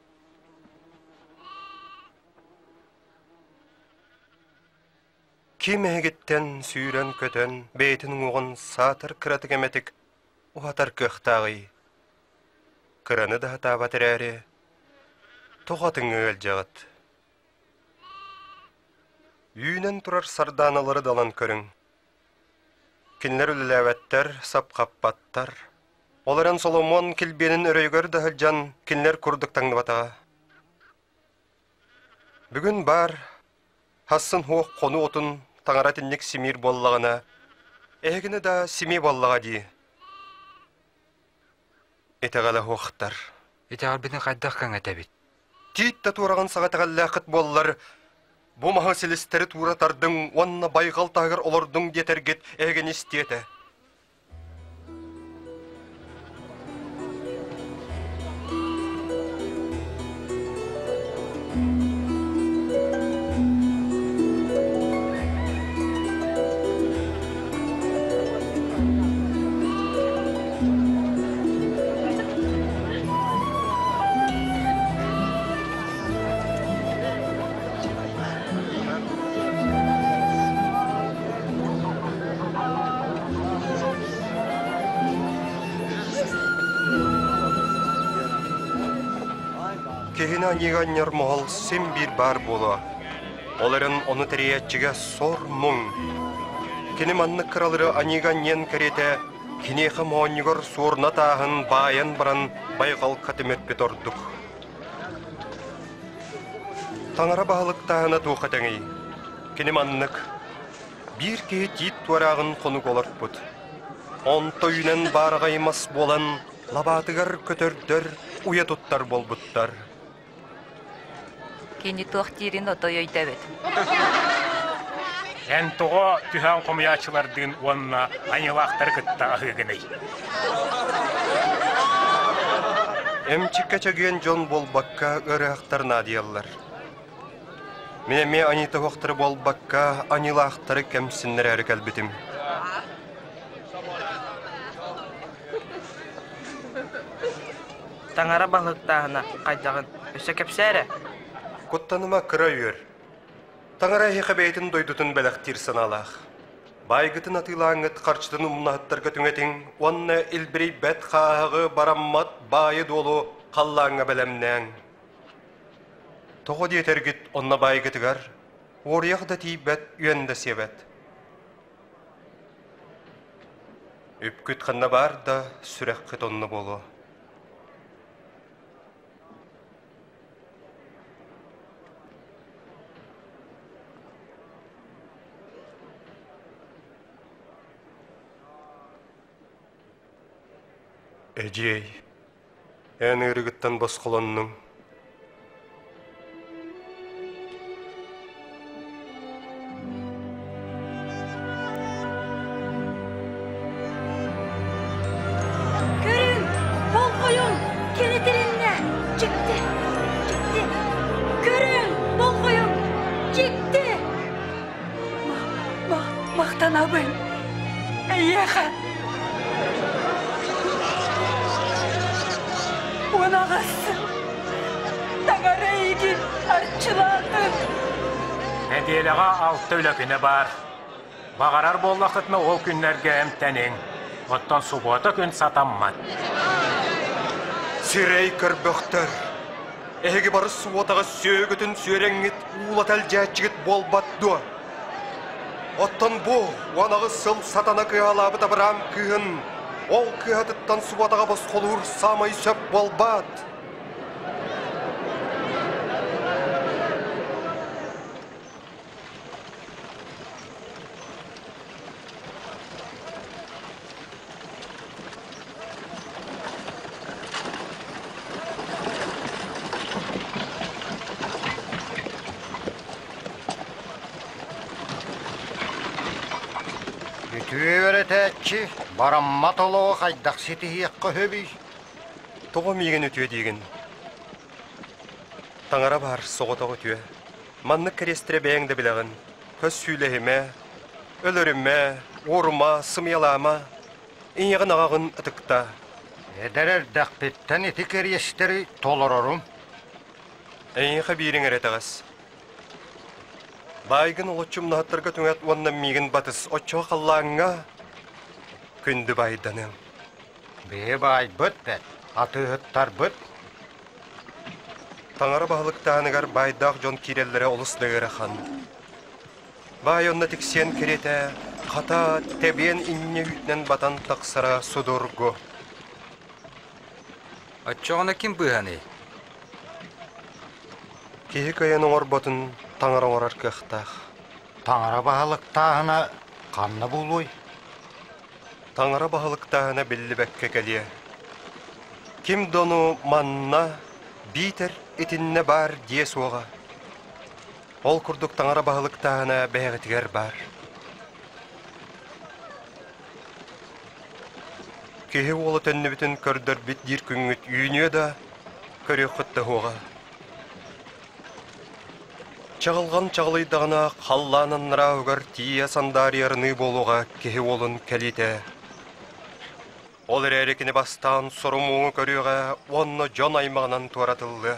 Ким әгіттен сүйрен көтен, бейтінің оғын сатыр кіратық әметік, уатар көқтағы. Кіраны да табатыр әрі, тоғатын өл жағыт. Үйінен тұрар сарданылары далан көрің. Кинлер үліләвәттер, сапқаппаттар. Оларын Соломон келбенін өрейгөр дағыл жан, кинлер күрдіктаңды батаға. Бүгін бар, хасын хуақ қону отын, таңара тіннік семир боллағына, әгіні да семи боллаға дей. Етеғалы хуақтар. Етеғал бінің қайдақ кәң әтәбет. Тиітті тураған сағатығалы қыт боллар, бұ маға селестері туратардың, онына байғал тағыр олардың детергет әгіні істеті. Кехина неғанер мұғал сен бір бар болу. Оларын оны тіреятчіге сор мұң. Кені манны кралыры анеғанен кәрете, кенеқі мұғанегір сорна тағын баян баран байғал қатымет бет ордық. Таңара бағылық тағына туқатаңай. Кені маннық бір кей тит туарағын қонық олар бұд. Он тойынан барғаймас болан, лабатығар көтірдір, уя тұттар бол бұттар. Кені туақ тирин отой өйтәбет. Ән тұға түхан қомиячылардың онына айылақтар күтті ағығынай. Эмчикке чөгүйен жон болбакка ырыақтарына дияллар. Менеме аниты хоқтыры болбакка анилақтары кәмсіннер әрі кәлбітім. Таңара балықтағына қайдағын өсі кәпсәрі? Коттаныма кыра үйер. Таңара хеқабейтін дойдутын бәліқтір саналақ. Байгытын атылаңыт қарчытын умнағыттарға түңетің, онны илбірей бәт қағығы бараммат байы долу қаллаңа бәлемнәң. Тоғы детергіт онна байгытығар, орияқда тей бәт үйенді себәт. Үпкіт қанна бар да сүрәққіт онны болу. Эжей, ән ырығыттан басқыланның. Көрün, бол қойын, кенетерінне, жекті, жекті. Көрün, бол қойын, жекті. Мақтан абын, әйеға. Онағасы, таңара егін арчылатын. Әделіға алты өлікіні бар. Бағарар боллақытны ол күнлерге әмтәнің. Оттан суббота күн сатаммат. Сирей кірбіқтір. Әйгі бары суотаға сөгітін сөреңгіт улатәл жәтчігіт болбатты. Оттан бұ, онағы сыл сатана кыялабы табырам күйін. Ол кыятыттан суотаға бос қолуыр самай сөп болбат. Өретәтчі, бараммат олуға қайдақ сеті еққа хөбей. Тоғы меген өтуе деген. Таңара бар соғытағы өтуе. Манны керестіре бәйіңді біліғін. Көз сөйлейіме, өліріме, орыма, сымиялама, инеғін ағағын ұтықта. Әдәрер дәқпеттен еті керестері толырырым. Әйінға бейрің әретіғыз. Байгын олычым нағыттарға түңәт онна меген батыс очуға қаллаңға күнді байданым. Бе бай бұт бәт, аты ұттар бұт. Таңара бағылықтағынығар байдақ жон киреллері олысдығыры хан. Бай онна тіксен кереті, қата тәбен инне үтнен батан тақсара судургу. Отчоғына кім бұғаны? Кейі каяның орботын таңара орар кықтақ. Таңара бағылықтағына қанны болуй. Таңара бағылықтағына білі бәкке кәлие. Кім дону манна битер етінне бар дие соға. Ол күрдік таңара бағылықтағына бәғітігер бар. Кейі олы тәнні бітін көрдір біт дир күнгіт үйіне да көрі құтты хоға. Чағылған чағылайдағына қалланын рауғар тия сандариярны болуға кеге олын кәлеті. Ол әрекіні бастан сұрымуы көріға онны жон аймағынан туаратылды.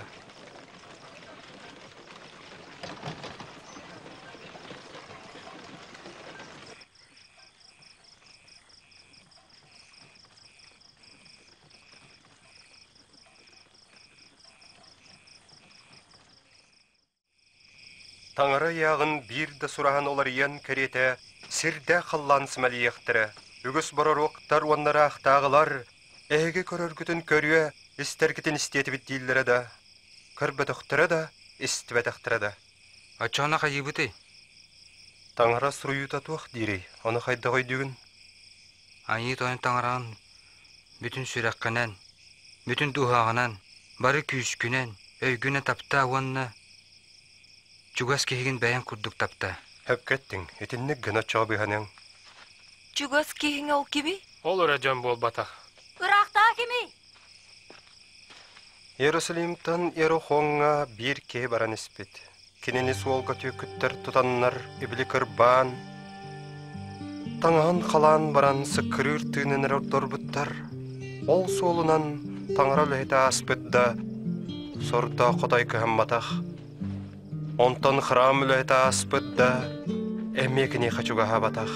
Таңыры яғын бірді сұраған олар ен кереті, сірді қаллан сімәлі ектірі. Үгіс бұрыр оқтар онлары ақтағылар, әйгі көріргітін көріе, істергітін істеті біттейлері да, көрбет ұқтыры да, істібет ұқтыры да. Ачана қайы бұты? Таңыра сұруй ұтатуақ дейрей, оны қайда қой дүгін? Айы тойын таңыраған, бүтін сүрәққанан, бүтін дұғағынан, бары күйіскінен, өйгіне тапта ауанна, Чугас кехеген бәйін күрдік тапта. Әпкеттің, етіннік гына чабығанын. Чугас кехен ол кеби? Ол ұры жөн бол батақ. Ұрақта кеме? Иерусалимтан Ерохонга бир ке баран испит. Кинени суолга түйкіттер тұтаннар ибли кырбан. Таңан қалан баран сықырыр түйненер ордорбуттар. Ол солунан таңара лөхеті аспытда сорда қодай көхамматах. Онтан храм лөхеті аспытда әмекіне қачуға хабатах.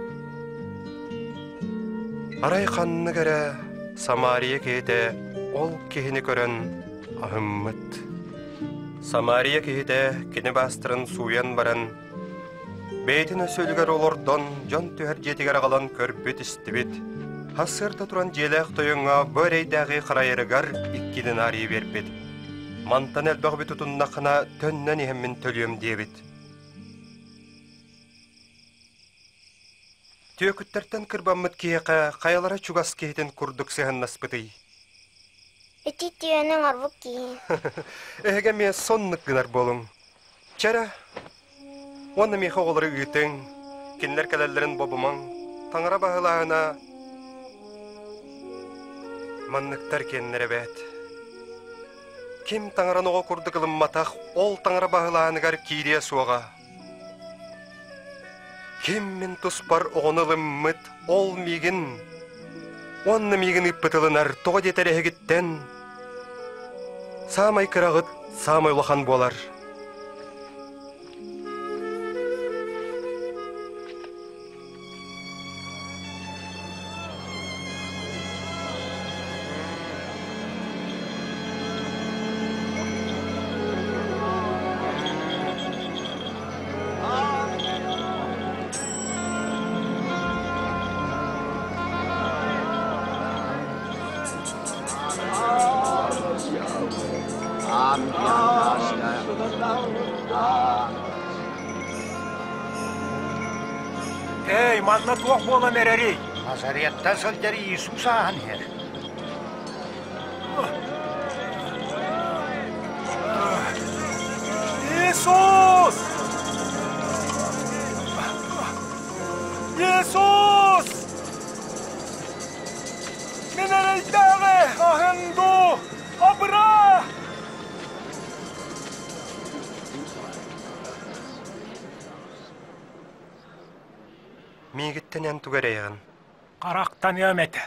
Арай қанны кәрі Самария кейте ол кехini көрін ahımmıt. Samariya kehide kini bastırın suyan baran. Beytini sölüger olordan jon tüher jetiger qalan körbüt istibit. Hasırda turan jelek toyunga böreydağı qarayırıgar ikkidin arıyı berpit. Mantan elbağ bir tutunnaqına tönnen ihemmin tölüyüm diyebit. Tüyökütterten kırbanmıt kiyeqa qayalara çugas kehidin kurduk sehan naspıtı. Ити түйенің арбық кейін. Эге мен соннық гынар болың. Чара, оны меха олары үйтің, кенлер кәлелерін бобымаң, таңыра бағылағына маннықтар кеннері бәт. Кем таңыран оға күрді қылым матақ, ол таңыра бағылағынығар кейдия суаға. Кем мен тұспар оғынылым мұт, ол мегін, оны мегін үппітілінар, тоға детер әгіттен, Самай кырағыт, самай лохан болар. Эй, манна туақ бола меререй. Назареттен сөлдері Иисус ағын ер. Иисус! Иисус! Менерейдәғі ағынду! Абыра! Мегіттен ән түгәрейген. Қарақтан өметі.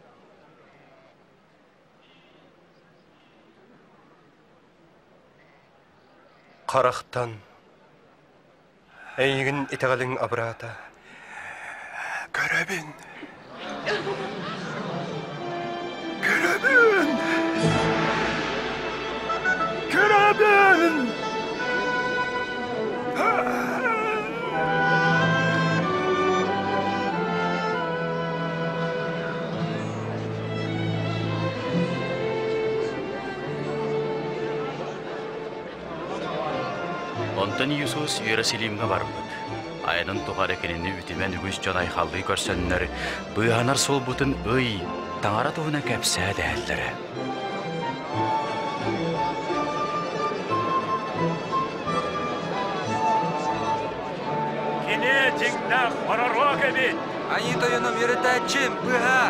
Қарақтан. Әйгін итеғалың абырата. Көрәбін. Көрәбін. Көрәбін. Онтан Иисус Иерусалимға барбыт. Айнын туғар екенini үтімен үгіз жон айқалды көрсенлер, бұйғанар сол бұтын өй, таңара туғына кәпсә дәлдері. Кене жеңнақ барарва кәбет. Ани тойыным үйретәтчім, бұға.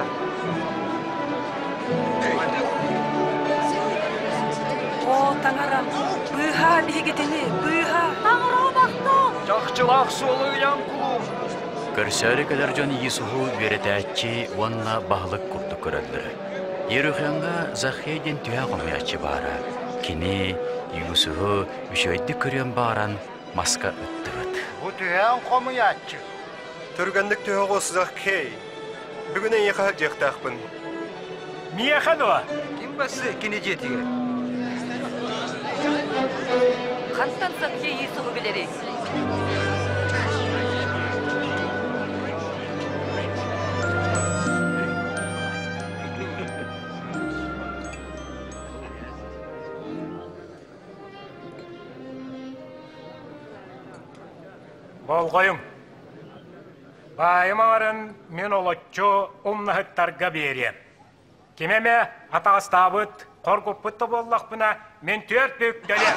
О, таңарам, бұйға бігетіні, бұйға. Таңыра бақты. Жақчылақ солы ұян құлым. Көрсәрі кәлер жон Иисуху веретәтчі онна бағылық күрді көрәлдірі. Ерухянға Захейден түйә қомиячы бара. Кені Иисуху үшөйді көрен баран маска өтті өт. Бұ түйен қомиячы. Түргендік түйе қосызақ кей. Бүгіне еқал жектақпын. Мие қадуа? Кім басы кені жетіге? Қаттан Захей Иисуху білері. Болғайым. Байым ағарын мен олатчы ұмнағыттарға берем. Кемеме атағыстабыт, қорқып бұтты боллақ бұна мен төрт бөк дөлем.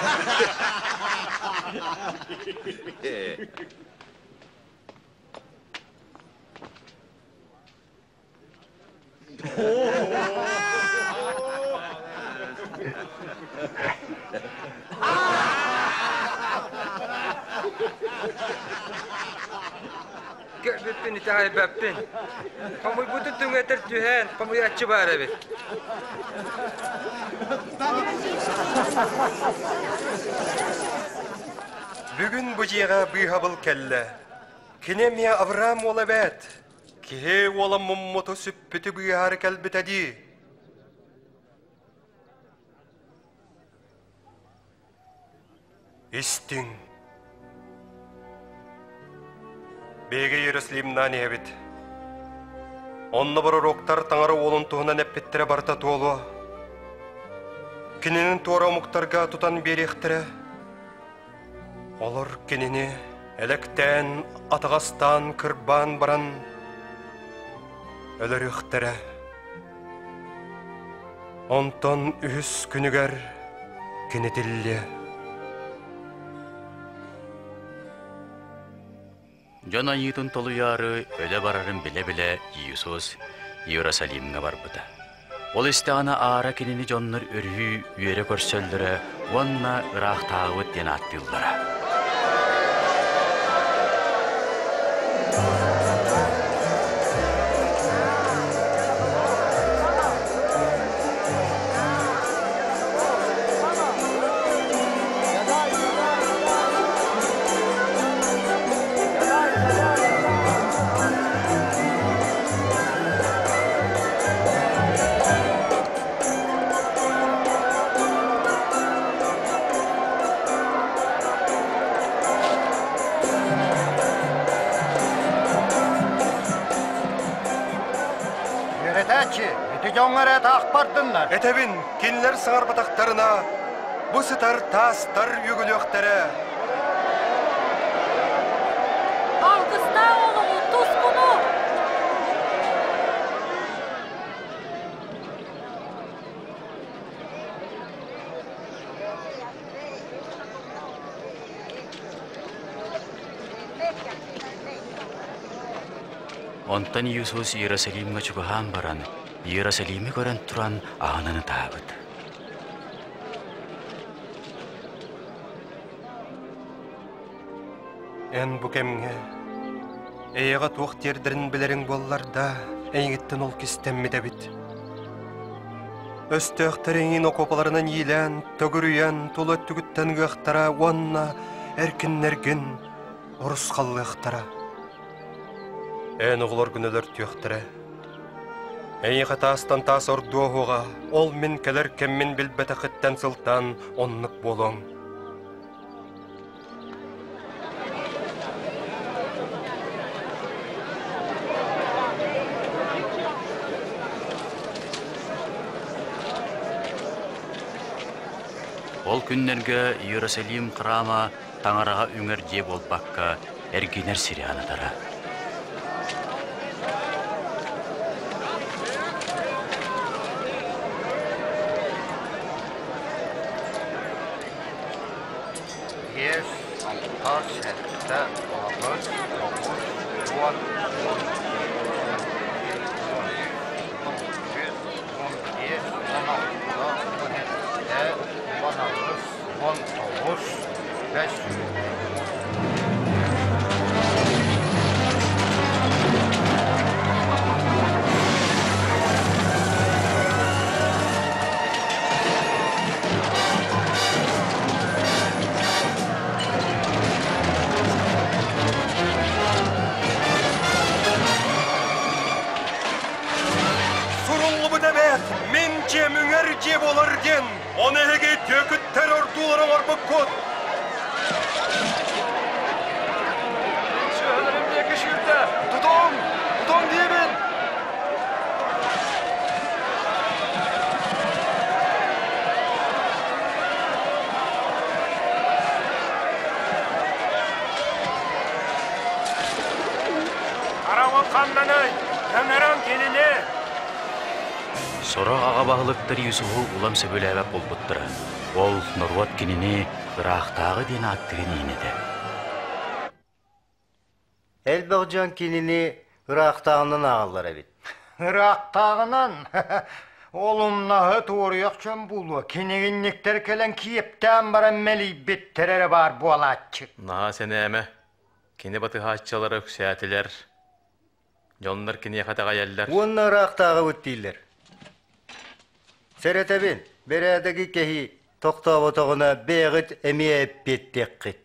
Göbüppün itahi beppin. Pamuy budu tüngütür tühen, pamuy açı var evet. Бүгін бұжиға бұйғабыл кәлі. Кіне мия Авраам ола бәт. Кихе ола мұммұты сүппіті бұйғары кәлбітәді. Истин. Беге Иерусалимнан ебіт. Онны бір роқтар таңары олын туғынан әппеттірі барта толу. Киненің туара мұқтарға тұтан беректірі. Олар кинені әліктен, атығастан, кірбан баран өлір үқтірі. Онтон үхіс күнігер кенетілі. Жон айытын толу яры өлі барарын біле-біле Иисус Иерусалимге барбыда. Ол істіғана ара кенені жонныр өрі үйері көрсөлдірі, онна ұрақ тағыт ден аттылдыра. Этебин, кинлер сыңар батақтарына, бұ сытар тастар үгіліқтері. Алғыста олығы тұскыны! Онтан Иисус Иерусалимге чугахан баран, Иерусалимі көрін тұран ағынаны табыд. Ән бүкемге, әйіға туық тердерін білерің болларда, әйгіттен ол кістеммеді бит. Өстіқтіріңін оқопаларынан елен, төгірүйен, тұлы түгіттен ғықтара, онна әркін-әргін ұрыс қалғы ғықтара. Ән ұғылар күнілер түйіқтірі. Әйіға тастан тас ордуғыға, ол мен кәлер кәммен білбәті қыттан сылтан оннық болуң. Ол күннерге Иерусалим қырама таңараға үңір де болбаққа әргенер сирианадара. Сора аға бағылықтыр Юсуфу улам сөбөлі әбәп болбуттыра. Ол Нұрват кеніне ұрақтағы дені аттығын енеді. Әлбағжан кеніне ұрақтағынан ағалар әбет. Ұрақтағынан? Olumnahı tuğruyakçan bulu. Kiniginlikler kelen kiyipten baran meli bitterere var bu alatçık. Naha sene eme. Kini batı haççaları öksiyatiler. Yolunlar kini yakatağa yeller. Onlar aktağı öttüler. Seretebin, beredeki kehi tokta otağına beğit emiye bittik git.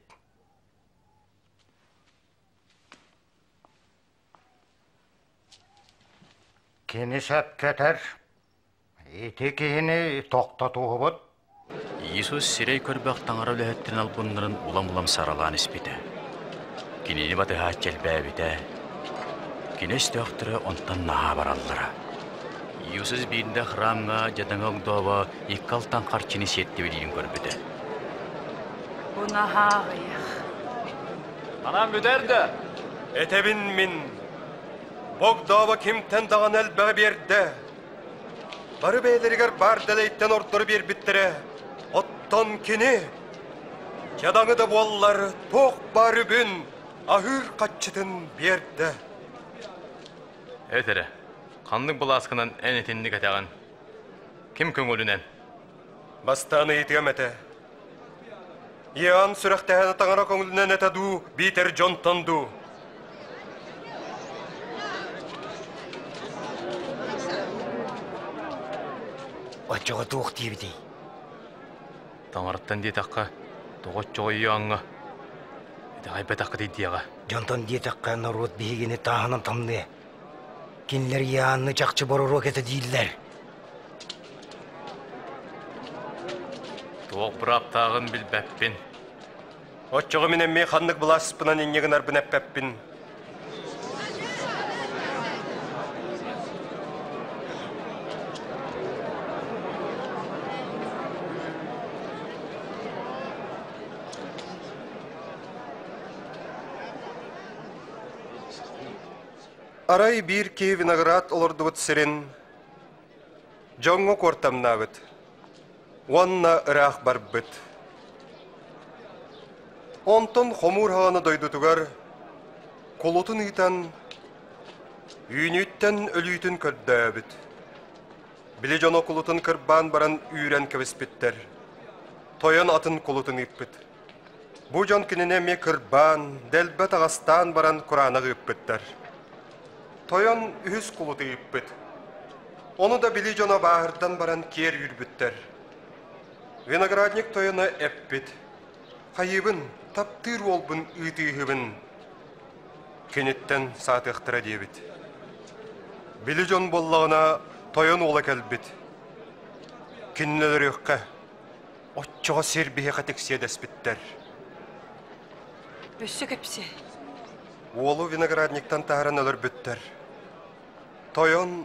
Kini sep keter. İti kihini tokta tuğubut. Иисус сирей көрбөк таңара үлэһэттирин албуннарын улам-улам саралаан испите. Кинини батыһаа челбээбите. Кинес төөхтөрө онтон наһаа бараллара. Иисус биирдэ храмга жадаңа оңдообо иккалтан харчини сиетти билиин көрбүтэ. Унаһаагыйах. Анам бүдерді. Этебин мин. Богдава кимтен даган элбеге берді. Бары бейлеригер бар делейттен ордыры бер биттере. Оттон кини. Жадаңы да боллар тоқ бары бүн ахыр қатчытын берді. Этере, қандың бұл асқынан ән етінді кәтіған. Кім көңілінен? Бастаны етігем әті. Еан сүрәқтәһәні таңара көңілінен әтәду, битер жонтонду. Очоға туық дейбідей. Тамараттан детаққа, тоғыт жоғы еаңға. Эті ғайбетаққа дейдіяға. Жонтон детаққа народ бейгені тағынан тамды. Кинлер яанны жақчы боророк еті дейділер. Тоқ бір аптағын білбәппін. Очоғы менен ме ханнык бұласыпынан енеген арбын әппәппін. Арай бир ки виноград олордубут сирин. Жоңго кортамнабыт. Уанна ырах барбыт. Онтон хомур хағаны дойдутугар, колотун итан, үйнүйттен өлүйтін көрдөбіт. Биле жоно колотун кырбан баран үйрен кевеспиттер. Тоян атын колотун иппит. Бу жон кинене ме кырбан, делбет ағастан баран курана гыппиттер. Тоян үз колоту иппит. Оны да биле жоно баардан баран кер үрбіттер. Виноградник тояны эппит. Хайыбын, таптыр олбын үйтігібін. Кенеттен сатықтыра дебіт. Білі жон боллағына тойын ола кәлбіт. Кеннелер өққа, отчыға сербіге қатексия дәспіттер. Өссі көпсі. Олу виноградниктан тағыран өлір біттер. Тойын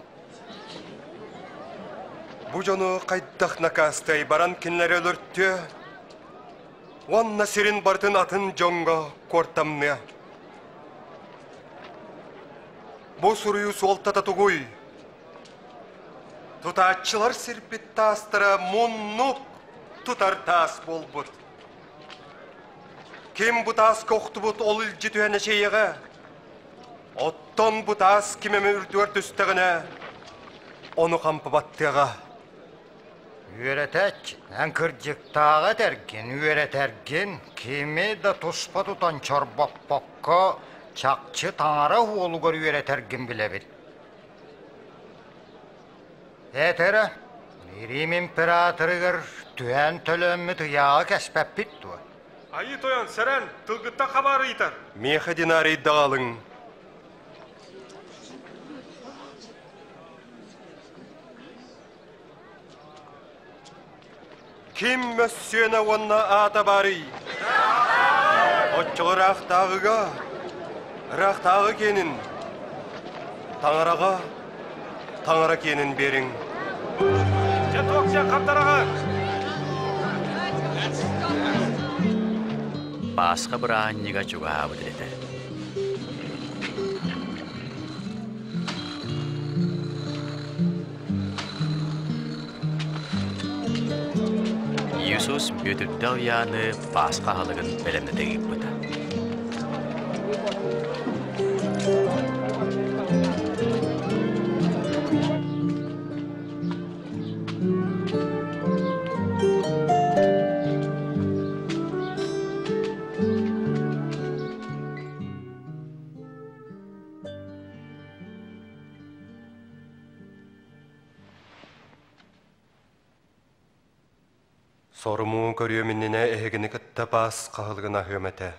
бұ жону қайдақ накастай баран кеннелер өліртті. Уанна сирин бартын атын жоңға кортамны. Бу сурую солтата тугуй. Тутачылар сирпит тастыра муннук тутар тас болбут. Ким бу тас коқтубут ол илжитүәне шейеға. Оттон бу тас кимеме үрдуар түстігіне. Оны қампы баттыға. Üretec, en kırcıktağı dergin, üretergin, kimi de tuspa tutan çorbap bakka, çakçı tanara huolugur üretergin bile bil. Etere, Rim imperatorıgır, tüyen tölömmü tüyağı kespep bittu. Ayı toyan, seren, tılgıtta kabarı itar. Meha dinarı iddialın. Kim mössüene onna ata bari? Otçuğu rahtağıga, rahtağı kenin. Tanırağa, tanıra kenin berin. Jetokça kaptarağa. Басқа бір анниға чуға абыдыреді. Иисус бөтүттәл яны басқа халығын бәлемді тегіп бұды. Sorumuu körüyömününe ehegini kıtta bas kahılgına hümete.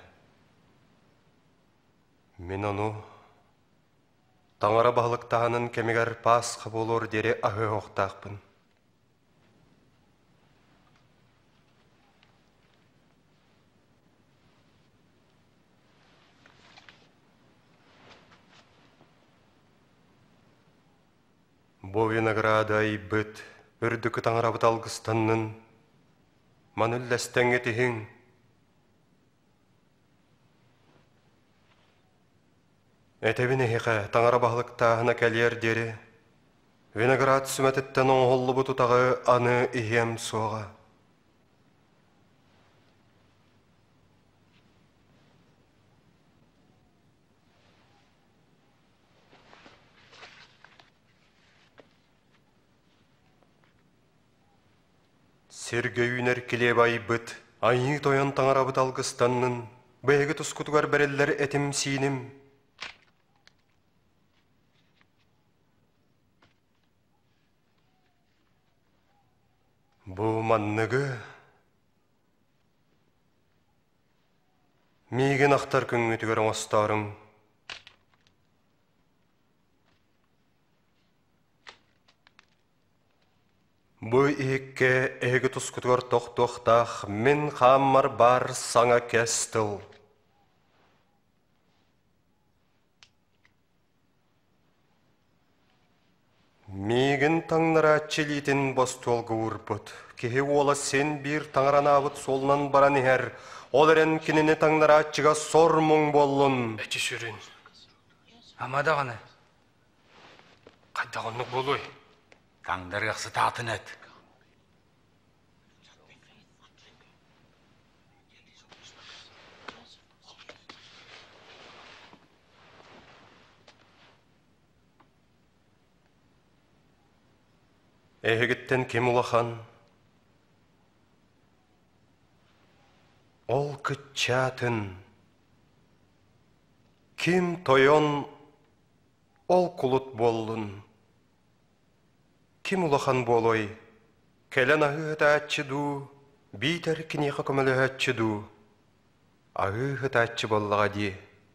Min onu Tаңара бағылықтағының кемегер пасқы болыр дере ағы оқтақпын. Бо виноградай бұт, үрдікі таңара бұталғыстанның, манүлләстәңе тихің. Әтәбіне хеқа таңара бағылықтағына кәлер дері, виноград сүмәтіттен оңғолы бұтутағы аны ихем соға. Сергейінер келебай бұт, айы тоян таңара бұталғыстанның, бәйгі тұскутуғар бәрелер әтім синім. Бұ манныгы мейген ақтар күн өтігер оңыстарың. Бұ екке әгі тұскутығыр тоқ-тоқтақ мен қаммар бар саңа кәстіл. Мейгін таңнара челитін бостуалғы ұрпыт. Кеге ола сен бір таңыран абыт солынан баран әр. Ол әрен кеніне таңнара атчыға сор мұң болын. Әчі сүрін. Амадағаны. Қайдағаны болуй. Таңдар яқсы татын әт. Әйгіттен кем улахан. Ол күтчатын. Кем тойон ол құлыт болын. Кем улахан болой, кәлен ағыға атчыду, бейтер кінеқі көмілі атчыду, ағыға атчы болыға де.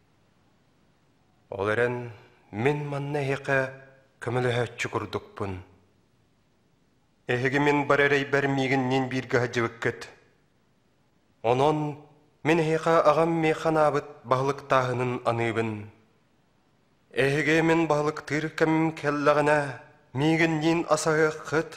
Ол әрін мен манна еқі көмілі атчы күрдікпін. Әйгі мен бар әрей бәрмегіннен біргі ғажывықкет. Онон мен еқі ағам меқан абыт бағылықтағының аныбын. Әйгі мен бағылықтыр кәмім кәллағына, мегіннен асағы қыт.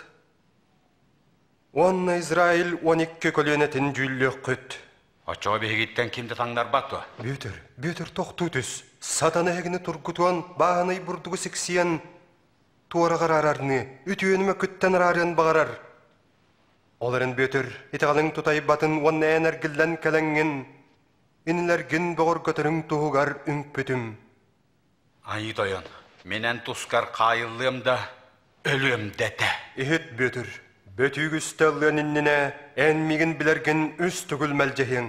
Онна Израиль он екі көленетін жүлі қыт. Очоға бейгеттен кемді таңдар баты? Бөтір, бөтір тоқту түс. Сатан әгіні тұргытуан бағаны бұрдығы сексиян туара қарарарыны, үтіөніме күттен рарын бағарар. Оларын бөтір, етіғалың тұтай батын онна әнәргілден кәләңген, инілерген бұғыр көтірің туғығар үңпөтім. Айы тойын, менен тұскар қайылым да өлім дәті. Ихет бөтір, бөтіг үстәлінініне әнмеген білерген үз түгіл мәлжең.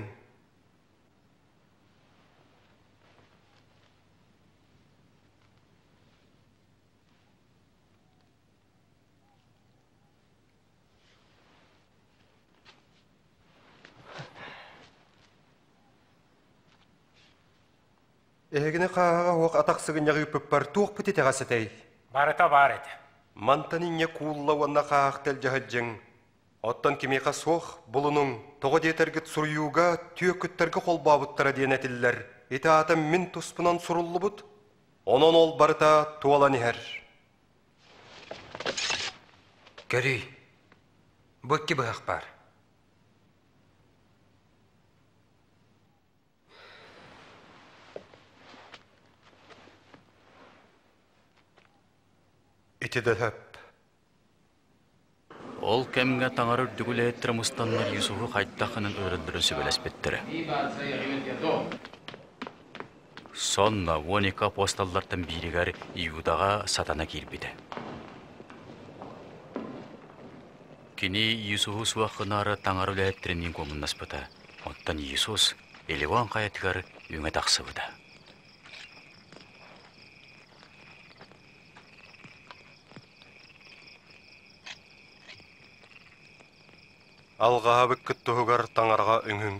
Эгіне қағаға оқ атақсығын яғы үпіп бар туық пүтеті ғасытай. Барыта бар еді. Мантанине кулла ванна қағақ тәл жағаджың. Оттан кемеқа соқ бұлының тоғы детергіт сұруюға түйекіттергі қол бабыттара ден әтілілер. Еті атым мен тұспынан сұрулы бұд, онын ол барыта туалан әр. Көрі, бұкки бұғақ бар. Ити дәләп. Ол кәмге таңары дүгіл әйттірі мұстанлар Юсуфы қайттақының өріндірін сөбелес беттірі. Сонна он екі апосталлартын бірігер Иудаға сатана келбеді. Кені Юсуфы суақынары таңары әйттірінен көміннас бұда. Оттан Иисус елеван қайатығар өңе тақсы бұда. Алғаға бүккіт тұғығар таңарға үңің.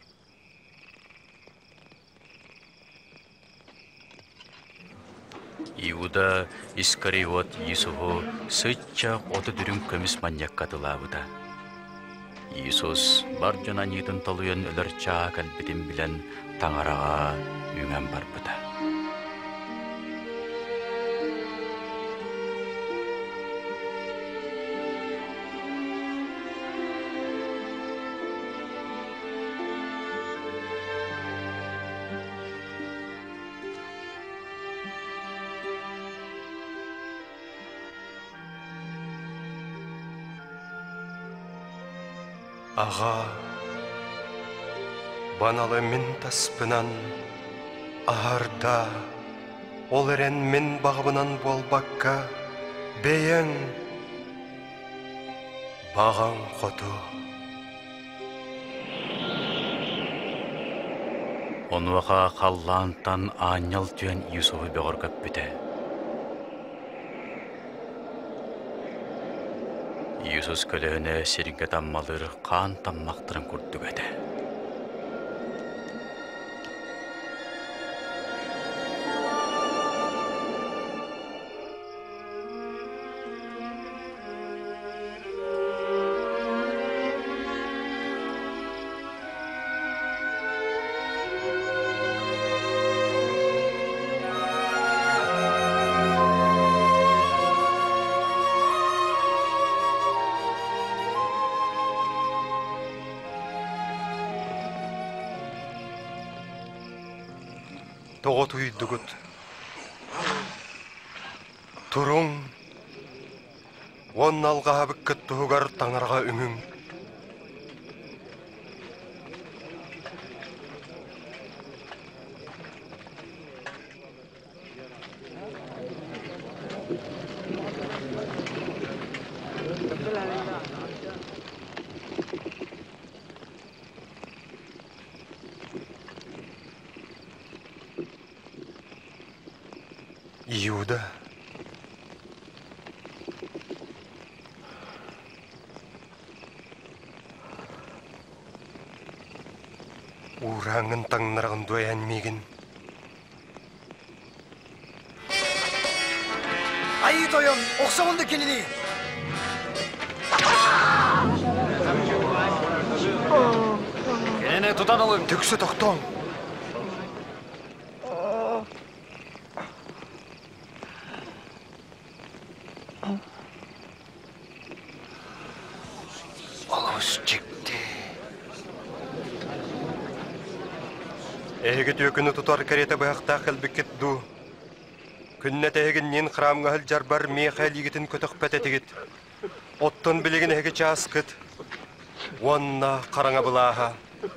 Иуда Искариот Иисуху сычча оты дүрүн көміс маньякка тылабыда. Иисус бар жонанитын толуен өлөр чаа кәлбитин билен таңараға үңән барбыда. Аға, баналы мен таспынан, ағарда, ол әрен мен бағыбынан болбаққа, бейін, баған қоту. Онуаға қаллаантан анял түйен Иисуху беғор көппіте. Иисус көлөне сиринге таммалыр қан таммақтырын күрдік әді. Тоғыт үйдігіт. Тұрың, он алғаға бүккіт тұғығар таңарға үңің. Иуда. Ураңын таңнарығын дуаян мегін. Айы тойын, оқсауынды келіне. Келіне тұтан алын. Түксі тоқтан. Эһигит өкүнү тутар карета бахта калбикет ду. Күннәт эһигиннен храмга хал жарбар мехал йигитин көтөк пәтетигит. Оттон билеген эһиге часкыт. Вонна караңа булаха.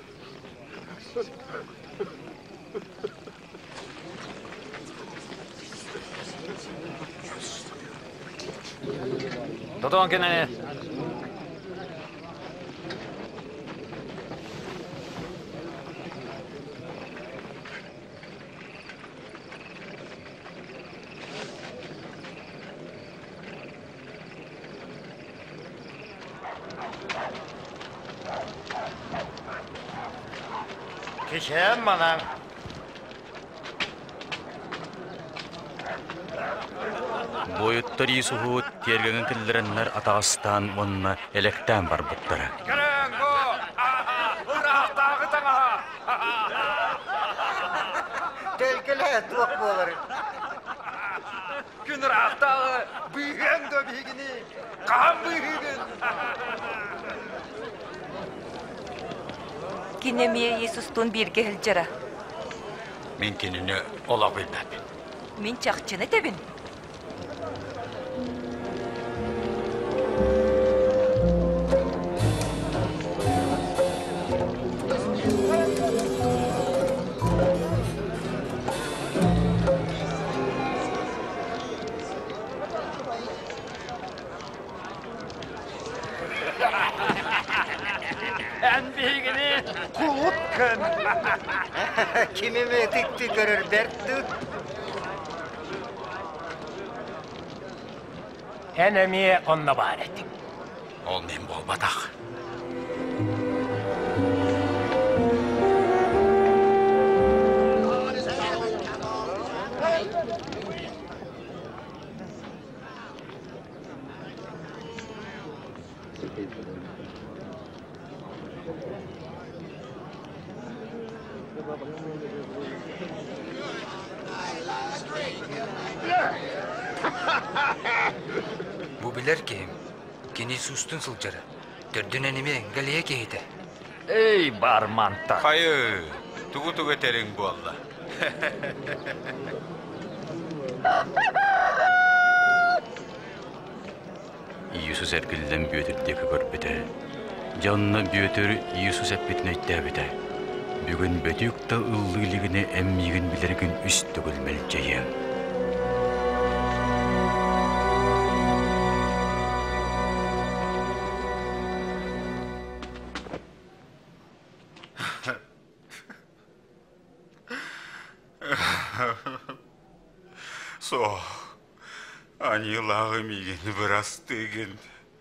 Тотон кенене. Кешем манам. Бойыттар Иисуху тергенген кілдерінлер атағыстан онына электен бар бұттары. Кәрін бұ! Ұрақтағы таңа! Телкілі туақ болыр. Күн ұрақтағы бүйген дөп егіне, қан бүйген! Кинемие Иисустун бирге хилжара. Мен кеніне ола білмәп. Мен чақчыны тебін. Kimime tikti görür berttu. Enemi onna barettik. Ol men bolbadak. Bu bilir ki, kini sustun sılcırı. Dördün enimi galeye kehite. Ey barmanta. Hayır, tuğu tuğu terin bu Allah. Иисус эргиллен бүөтүрдеки көрбүтэ. Жанна бүөтөр Иисус эппитин өйттээбите. Бүгүн бөтүк та ыллыйлыгыны эммигин билерген үс түгүлмел жайын. Со, они лагымиген вырастыгын.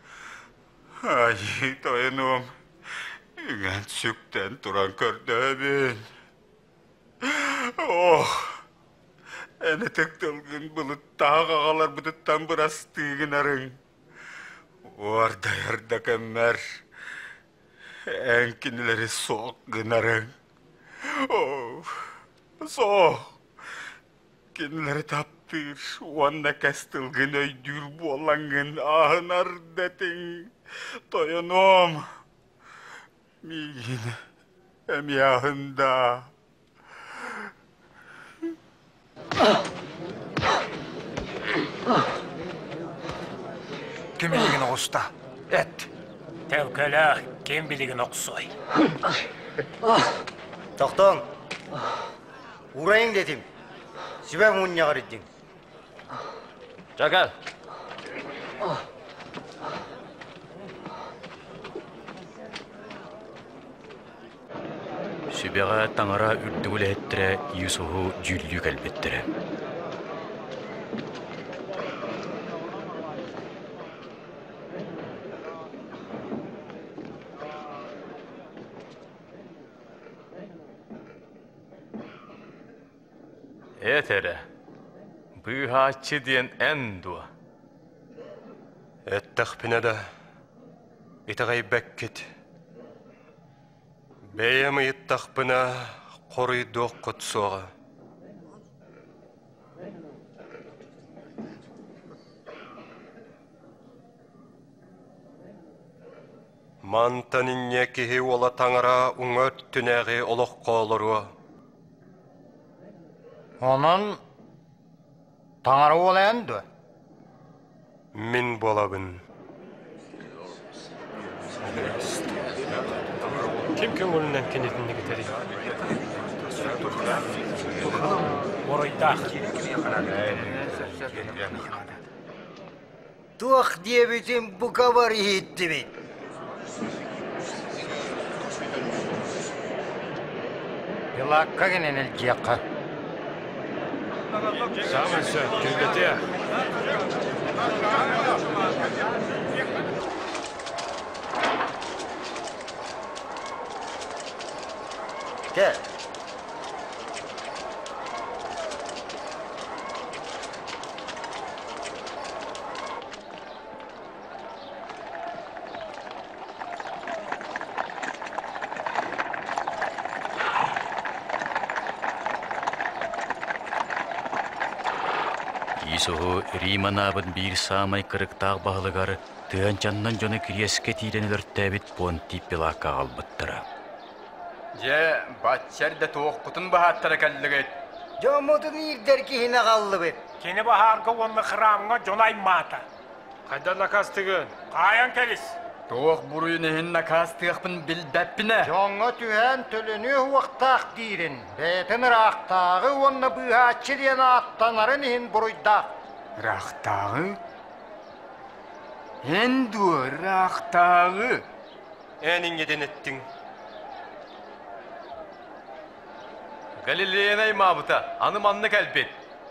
Ай, тойыным, үгән сүктен туран көрдөбін. Ох, әні тектілгін бұлыттағы ағалар бұдыттан вырастыгын арың. Орда-ярда кәммәр, әнкінілері соққын арың. Ох, соқ, кенілері тап Уанна кәстілгін өйдүр болаңын ағын ардатын. Тойыном, мигін әмі ағында. Кім білігін оғыста? Әт. Тәукәлі кем білігін оқсой. Тоқтон. Урайың дедім. Сібе мұнияғыр еддің. Жакал. Sübeğa tangara ürdügül ettire Yusufu cüllük elbettire. Etere. Bıhaçı diyen en dua. Ettaqpine de itagay bekkit. Beyemi ittaqpina qoruyduq qutsuğa. Mantanin yekihi ola tangara uңöt tünägi oloq qoğuluru. Onun Tanrı olayandı. Min bolabın. Kim köngülünden kenetini getirir? Orayda. Tuğ diye bizim bu kavar yiğitti mi? Yılakka genen el ciyakka. Самысы келбете. Gel. Исуху Риманабын bir самай кырыктаг баглыгар тыанчаннан жоны киреске тиленелөртәбит Понтий Пилатка албыттыра. Же батчарда тоқпутун бахаттара каллыгыт. Жомутун ирдер кихине қалды бет. Кені бахарга онны храмға жонай мата. Қайда накас тігін? Қаян келіс? Тоқ бұруйыны хин накас тығпын білбәппіне. Жоңы түйен төліні уақтақ дейрін. Бәтін рақтағы онны бұғатшы ден аттанарын хин бұруйдақ. Рақтағы? Энду рақтағы? Әнің еден еттің? Галилеянай мабыта, анım anlı kəlbet.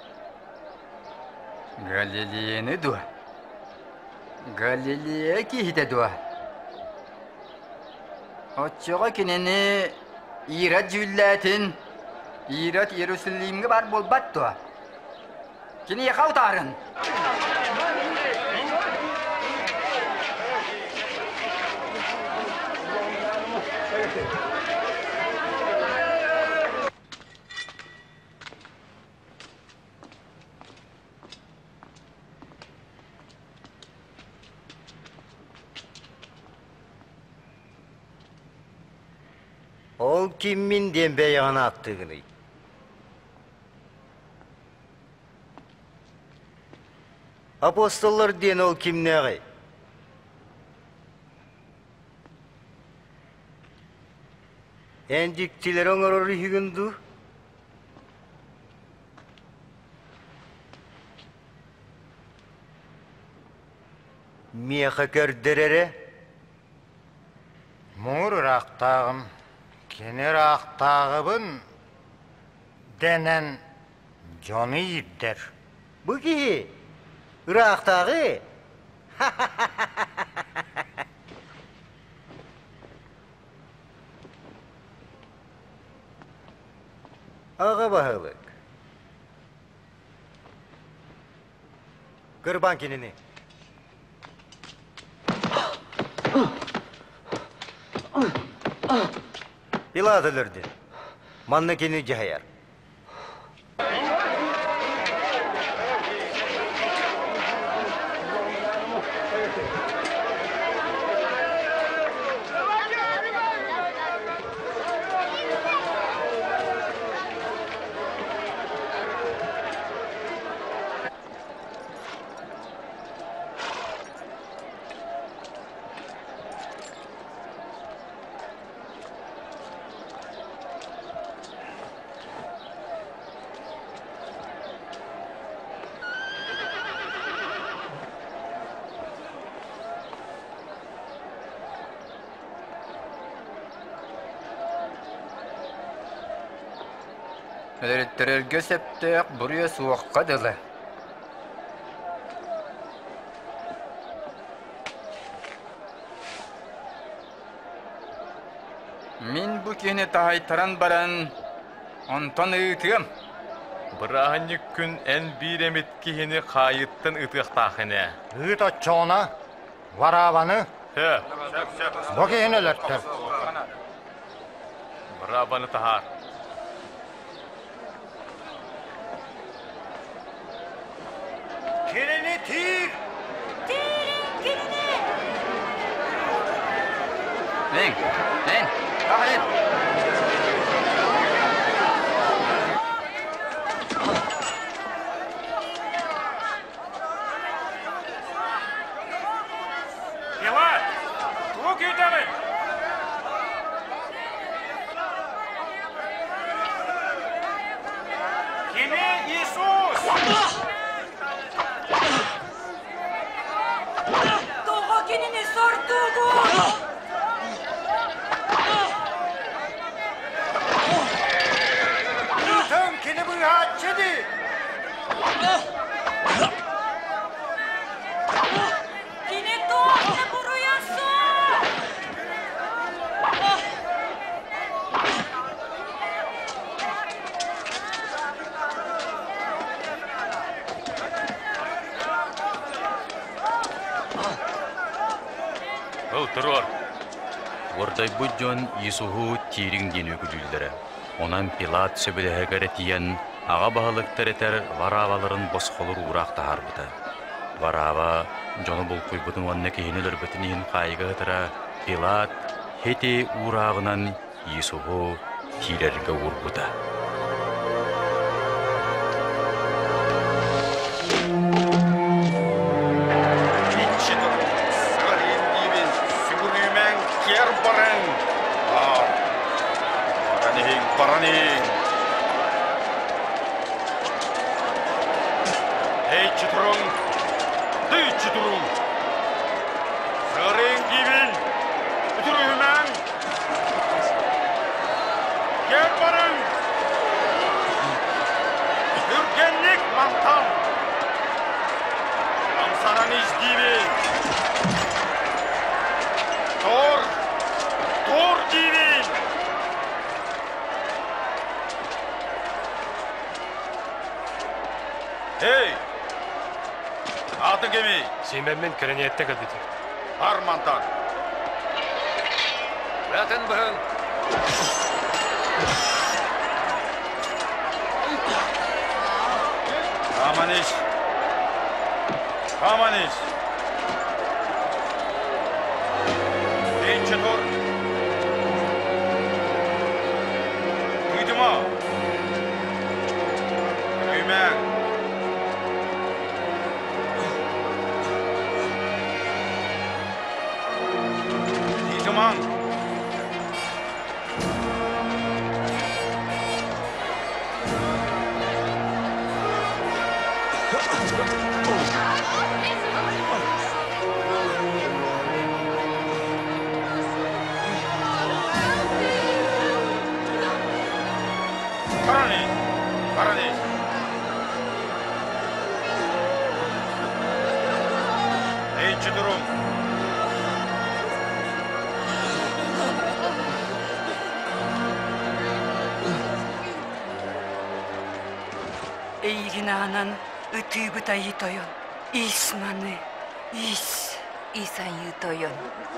Галилеяны дуа. Галилея кихите дуа. Отчоға кенені Ират жүлләтін, Ират Иерусалимге бар болбат дуа. Кені яқау тарын. Ол kimmin dembe yana attığını. Apostollar den ol kimnäge? Endiktiler oňoror higündu. Miýa körderere. Muğur ıraqtağım, kener aqtağıbın denen jonu yipder. Bu ki, ıraqtağı. Ağa bahalık. Kırban kinini. Biladılırdı. Mannakini cihayar. Ödürtтерерге септек бурия суаққа дылы. Min bu kini tahaytaran baran onton ıtığım. Bırağınık gün en bir emit kihini kayıttın ıtıqtağını. Ыт отчоона, вараабаны, He, бу киһинелерттер. bırabanı tahar. Kinini tir! Len, len, tahayın. Пилат! Лук итәбен! Кими Иисус! Того кинини сортугу! Ытым кини быйатчыды! Кини тоғны буруясın! Ыл тұрор. Ордай бұджон Исуху тирин ден өкүлүлдері. Онан Пилат сөбіліғігері тиен аға бағылықтар етер варабаларын босқолыр урақта харбыта. Вараба жоны бұл құйбытын онны кейінілер бүтінен қайғы ғытыра Пилат хети урағынан Исуху тирерге урбыта. Yer barın. Baraning, baraning. Hey çıtırın, hey çıtırın. Sığırın gibin, ütürüğümen. Yer barın. Ürgenlik mantam. Amsananiz gibi. Tor. Tor divin! Hey! Atın gemi! Симеммен кірінетті кілдетер. Harmantan! Бәтін бұғын! Kamaniş! Kamaniş! Ençe tor! Tuma. Ümen. Tijuman. Parani. Parani. Eğici durum. Эйигин аанан ытыыбыт айы тойон. Ис маны. Ис. Ис айы тойон.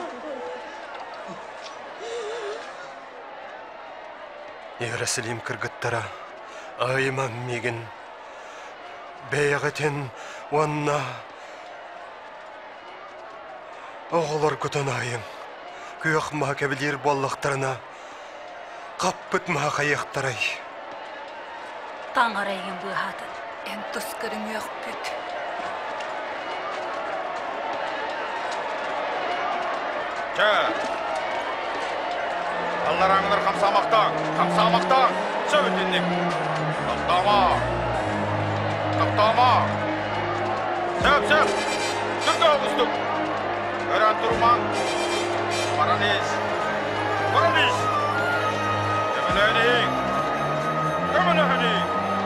Иерусалим кыргыттара айыман мигин бейгатен уанна оғылар күтін айын күйіқ ма кәбілер боллақтарына қаппыт ма қайықтарай. Таңар айын бұғадын, ән тұскырын өқ бүт. Ча! Аллар аңыныр қамсамақтан, қамсамақтан, сөйтіндік. Тоқтама! Тоқтама! Сөп, сөп! Түрді ауыстық! Өрен тұрман! Паранез! Паранез! Көмін өйнейін! Көмін өйнейін!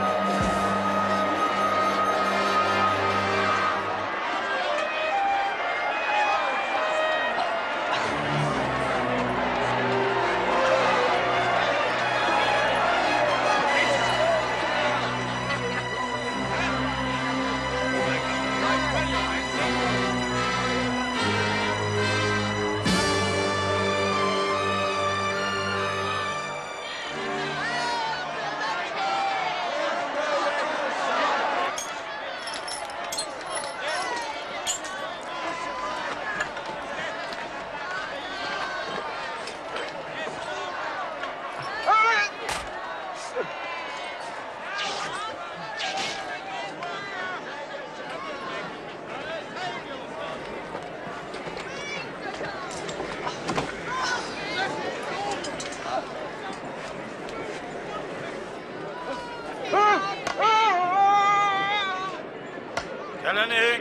Gelenin!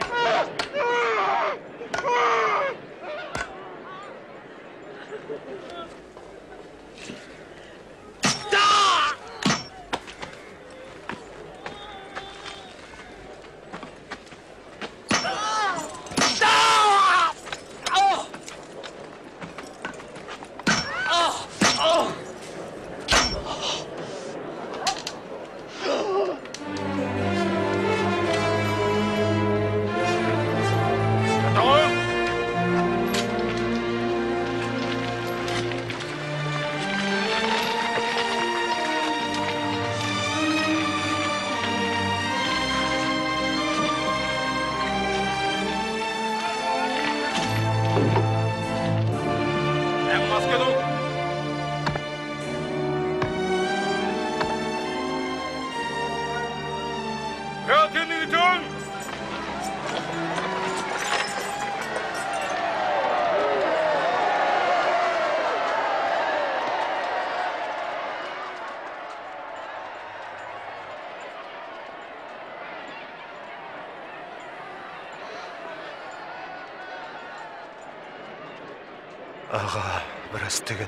Ağa biraz tigin.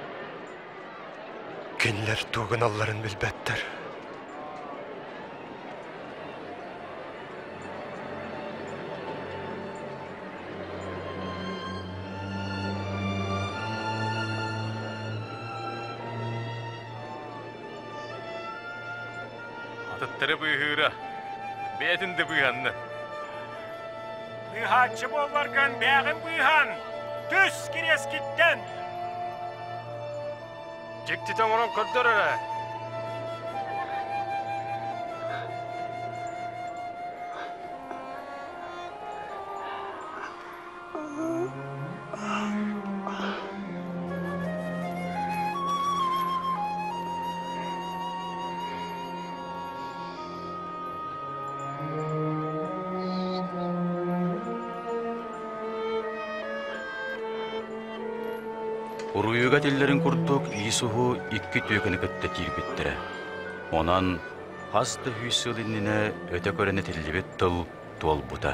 Kinler tuğun alların bilbettir. Atıttırı bıyığıra. Beyetinde bıyığanlı. Bıyıhatçı bollarken bəyğin bıyıhan. Düz gires gitten. Ciktiten onun kırdırır. Уруюга тиллерин курдук Иисуху икки түйөкіні көтті тирбиттірі. Онан хасты хүйсілініне өте көріне тиллибет тыл тол бұта.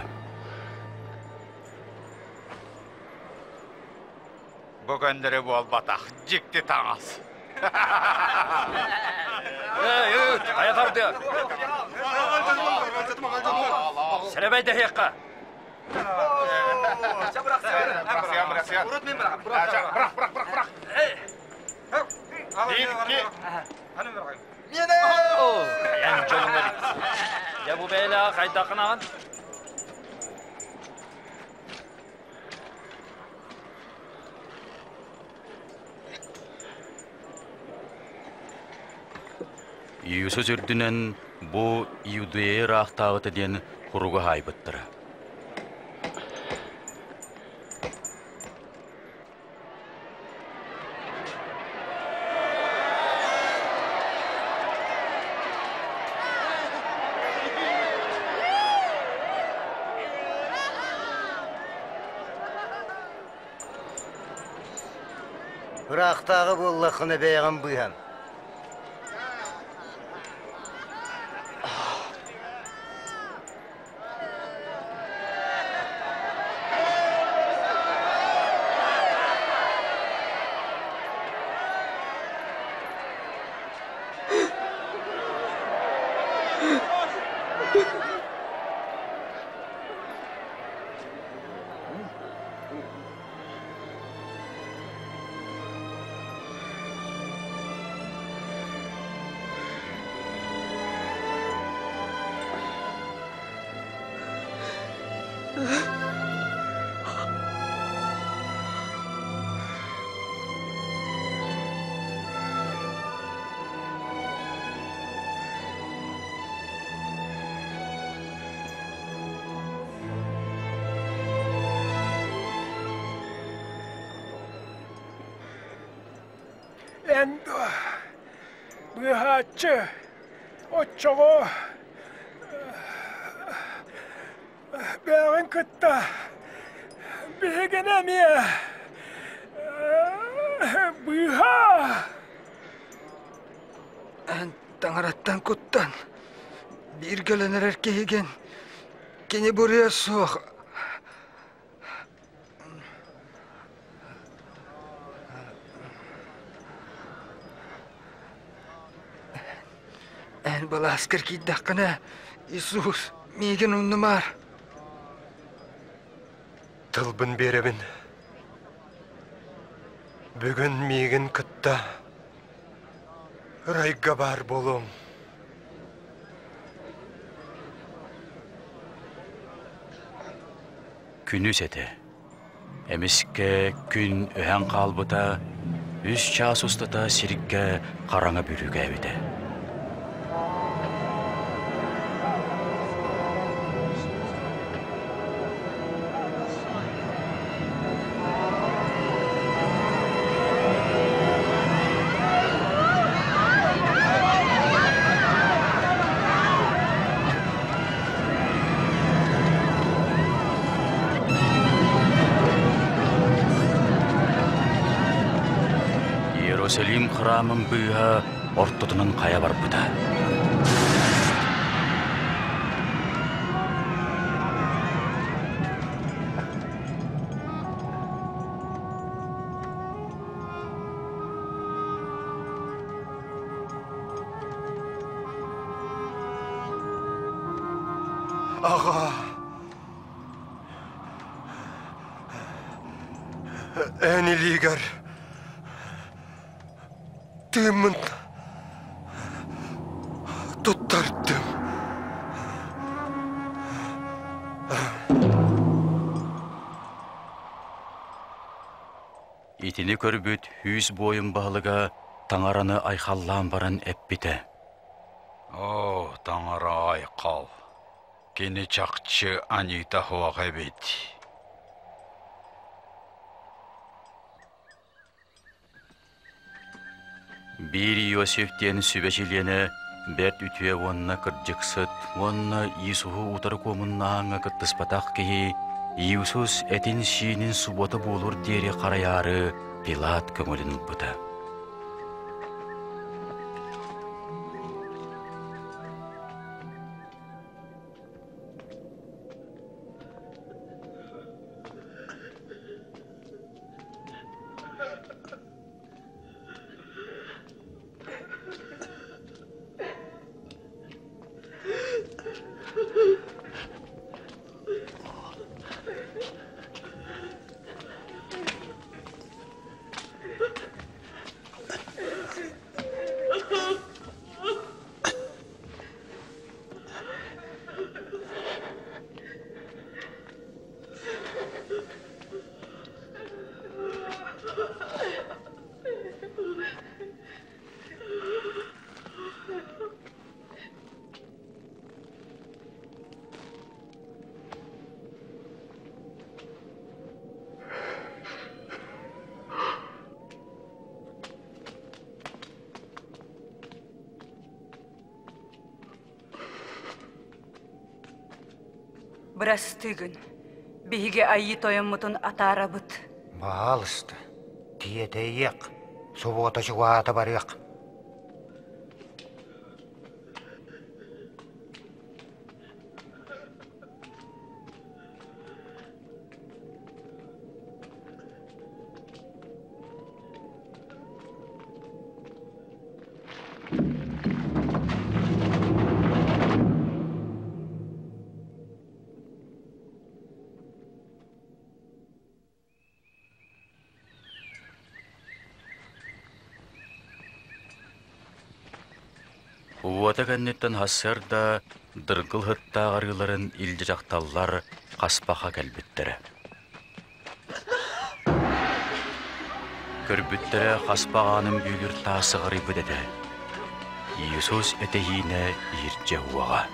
Бөгөндері бол батақ, жікті таңыз. Эй, эй, аятарды. Сәлебәй дәхеққа. Бırak, bırak, bırak, bırak, bırak, bırak. İki. Mene! Yani çolun verin. Ya bu beyle kayda kınağın? Июсу жүрдінен бұ Иудея рақтағыты ден құруға хайбыттыры. Рақтағы боллақыны бейған бұйған. Endo, bıhaçı, oçoğu, ben kıtta, beğenemiyor, bıha. En tangarattan kuttan, bir gelener erkeğigen, kini buraya soğuk. En bala asker kiddakana, Isus, megen unnumar. Tılbın berebin. Bugün megen kıtta. Rayga bar bolum. Күнүс эте. Эмиске күн өһән қалбыта, үс час устата сирикке қараңа бүрүгә әбіде. Иерусалим храмын быйға ортотунун қая бар бұда. Ağa. Eni ligar. Tımın tutardım. Итini көрбүт хүйс бойын бағылыға таңараны айқаллан баран әппіті. О, таңара айқал. Кені чақчы Анита хуаға бет. Bir Иосифтен сүбәшілені бәрт үтуе онна кырджықсыт, онна Иисуху утары комыннаңа кыттыспатақ кейі, Иисус әтін шиінін суботы болур дере қараяры Пилат көңілін бұта. Біраз түйгін, бейге айы тойыммытын атара бұт. Бағалысты, тиете еq, субота жуаты бар еq. Уата кәннеттен хассар да дыргыл хыттаа арыларын илде жақталлар қаспаға кәлбіттері. Көрбіттері қаспағаның бүйгір тасы ғарибы деді. Иисус әтейіне ирже уаға.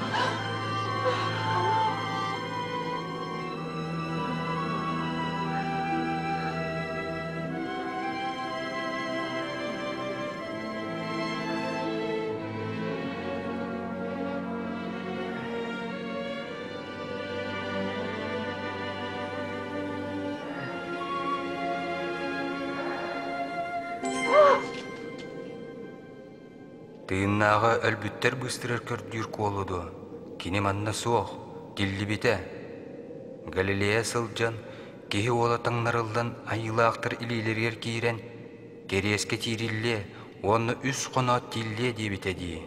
Тыыннағы әлбіттер бұстырыр көрдір қолуды. Кені манна соқ, диллі бите. Галилея сылжан, кеге ола таңнарылдан айылақтыр илейлергер кейрен, кереске тирилле, оны үс қонат тилле дебіте дей.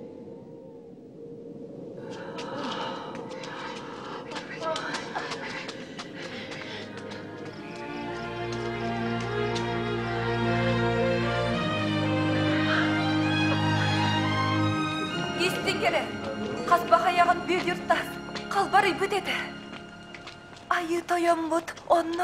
Қалбары бүдеді. Айы тойым бұд, онна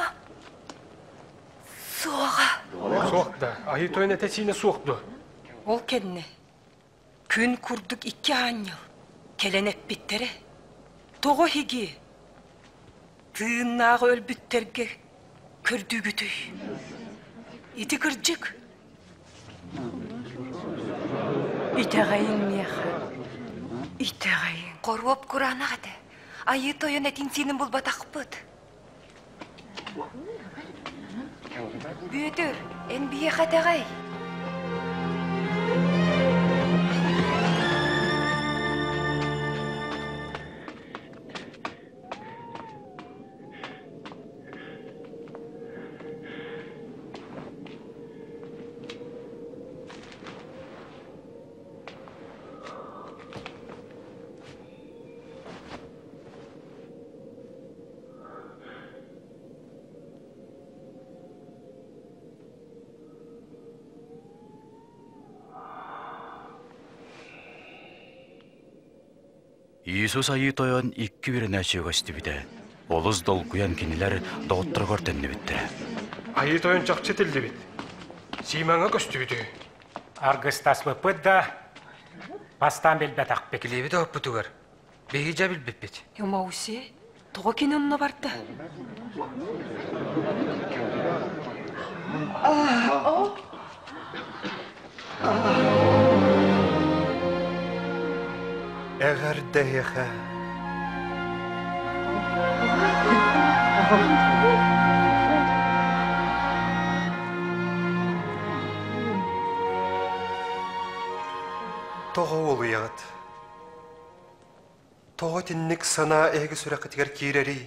соға. Соқты, айы тойын әтесіне соқты. Ол кәдіне, күн күрдік икі аныл, келенет біттері, тоғы хеге, тыыннағы өлбіттерге көрді күтүй. Иті кірджік. Итағайын меха, итағайын. Қорвап күрана ғады. Айы тойын әтін сенің бұл батақ бұд. Бүйдір, ән бие қатағай. Иисус айы тойон икки біріне чөгөсті біде. Олыз долгуян кенелер доғыттырғыр тәнні біттірі. Айы тойон чақчы тілді бит. Симаңа көсті біді. Аргыстас бұппыд да бастан білбет ақпек. Білебі де өппітігір. Бегі жа білбет бет. Юмаусе, тоғы кенеміне барды. Әғір дәйіға. тоғы олуяғыт. Тоғы тіннік сана әгі сүрәқытігер кейрері.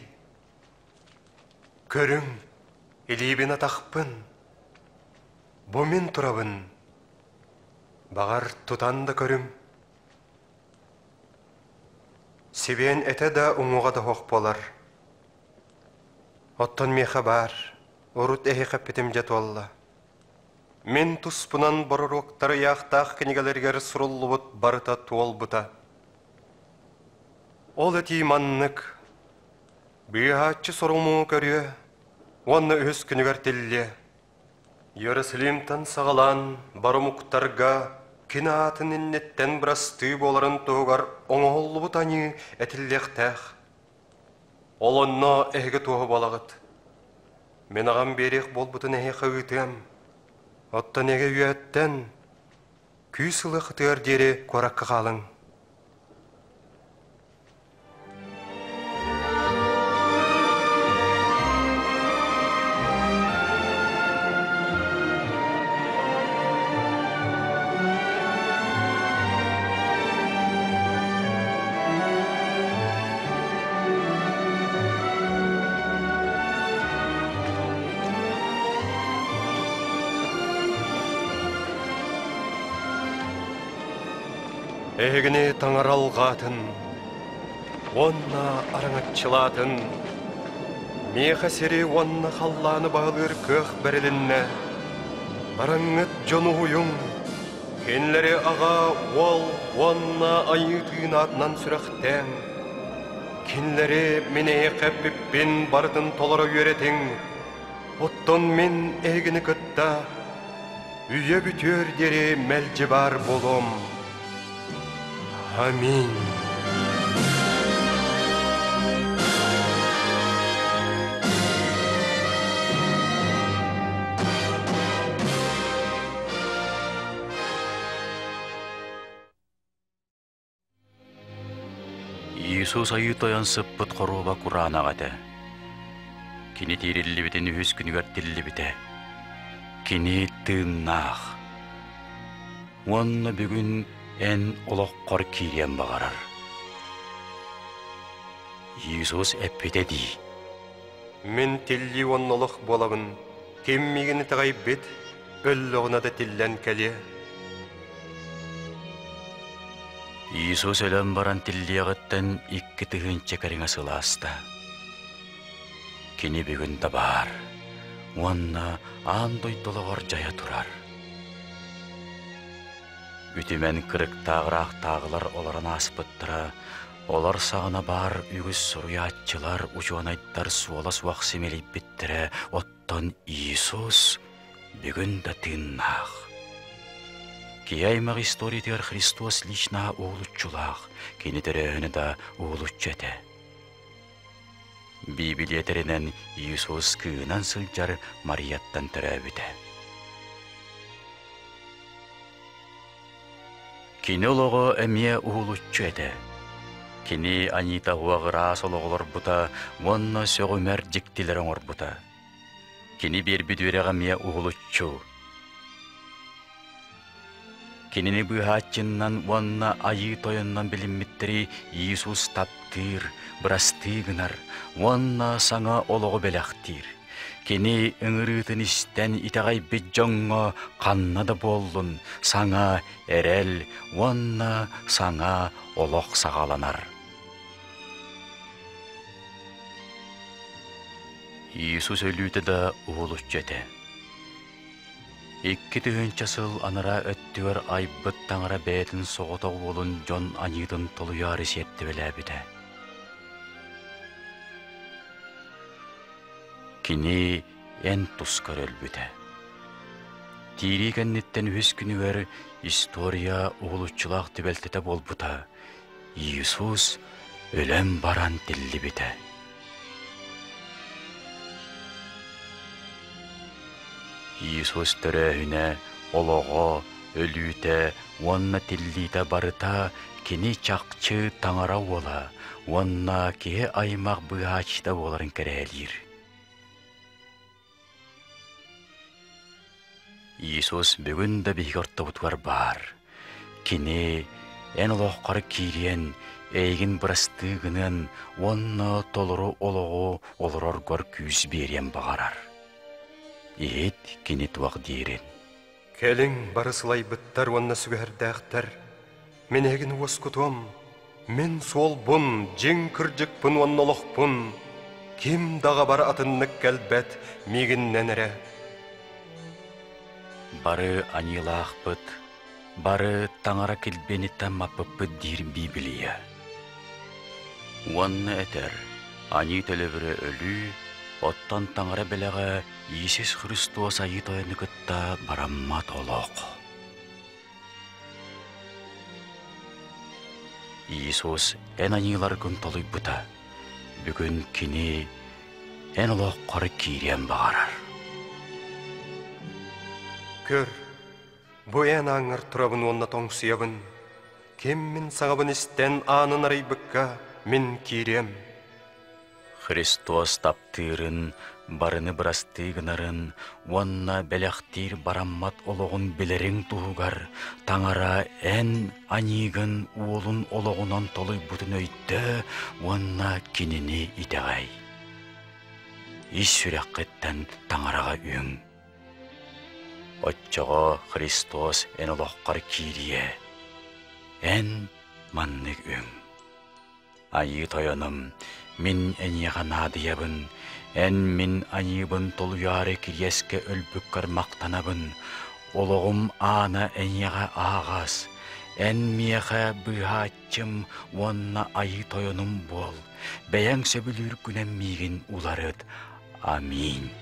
Көрің, елейбен атақпын. Бұмен тұрабын. Бағар тұтанды көрім. Себен әті да ұңуға да хоқ болар. Оттон меха бар, урут эхи қаппетім жат олла. Мен туспынан борыруқтары яқтақ кенегалергер сұруллыбыт барыта туол бұта. Ол әти маннык, бүйхатчы сұруму көрі, онны өз күнігер тілі. Иерусалимтан сағалан барымуқтарға кенаатын иннеттен бірасты боларын туғар оңғоллыбыт аны әтіллектәқ. Ол онна әйгі туғы балағыт. Мен ағам берек бол бұтын әйі қауытым. Оттан әйгі үйәттен күй сылы қытығар дері қораққа қалың. Эгіне таңаралғатын, онна араңатчылатын, меха сері онна қалланы бағылыр көқ бәрілінне, бараңыт жону ұйың, кенлері аға ол онна айытын атынан сүріқтен, кенлері мене қәппіппен бардың толары үйеретің, оттон мен эгіні күтті, үйе бүтер дере мәлжі бар болым. Амин. Иисус айытоян сыппыт қоруба Куранағады. Кини тирилли бітін үз күнігер тилли біте. Кини тыыннақ. Онны бүгін ән олоққор кириен бағарар. Иисус әппете дей. Мен тилли оннолық болабын. Кеммегіні тағай бет, өлліғына да тиллен кәле. Иисус өлім баран тиллияғыттан икки тыгынча кәріңа сыласта. Кені бүгін да бар. Онна андой толығыр жая тұрар. Үтімен кірік тағырақ тағылар оларын аспыттыра, олар сағына бар үгіз сұруятчылар ұжуанайттар суолас уақсемелей біттірі, оттан Иисус бүгін да тыннақ. Кияймақ историятығар Христос лична оғылуччулақ, кенетері өні да оғылуччеті. Библиятерінен Иисус күйінан сылжар Марияттан түрі өбіті. Кини олығы әмия ұғылуччу әді. Кини анита уағыра солығылар бұта, онна сөғімер жіктілерін ор бұта. Кини бір бүдвереға мия ұғылуччу. Кинини бұхатчыннан онна айы тойыннан білімміттері Иисус таптыр, бірастығынар, онна саңа олығы бәләқтір. Кені үңірітін істен итағай бет жоңға қанна да болдың, саңа әрел, онна саңа олық сағаланар. Иисус өліті да ұғылыш жеті. Икки түгінші сыл анара өттігір айбыт таңыра бәйтін соғытау болын жон анидың толуяры сетті білі біді. Кини эн тускар өлбүтэ. Тири кенниттен үз күнүгер история угулуччулак тибелтете болбута. Иисус өлем баран тилли бите. Иисус төрөһүнэ олого өлүүтэ уонна тиллите барыта кини чакчы таңара ола, уонна кие аймак быачта оларын керелир. Иисус бүгін да бейгортауытуар бар. Кини эн олоққары кириен, эйгин бұрастығынан, онна толыру олығы олыроргор күйіз берен бағарар. Ет кенет уақ дейрен. Келің барысылай бұттар онна сүгәрдәқтар. Мен егін оскутом, мен сол бұн, жең кіржік бұн оннолық бұн. Кем даға бар атыннық кәлбәт мегін нәнірі. Бары анилақ бұд, бары таңара келбені тамапыппы дир Библия. Уанны әтер, ани төлөбірі өлі, оттан таңара бәліға Иисус Христос айы тойыны күтті бараммат олық. Иисус ән анилар күн толый бұта, бүгін кені ән олық қары кириен бағарар. Көр, бұ ән аңыр тұрабын онна тоң сұябын, кеммін сағабын істен анын арай бұққа мен кирем. Христос таптырын, барыны бұрастығынарын, онна бәліқтір бараммат олығын білерің туғығар, таңара ән анигын уолын олығынан толы бұтын өйтті, онна кенені итағай. Ис сүрәққеттен таңараға үң. Отчаға Христос ән олыққар кирие, ән маннық үң. Айы тойоным, min enyaga nadiyabın, en min anibın toluyare kiryeske ölbükkar maqtanabın, oloğum ana enyaga ağaz, en miyaga bühaçım, onna ayı toyonum bol, beyan söbülür günemmigin ularıd, amin.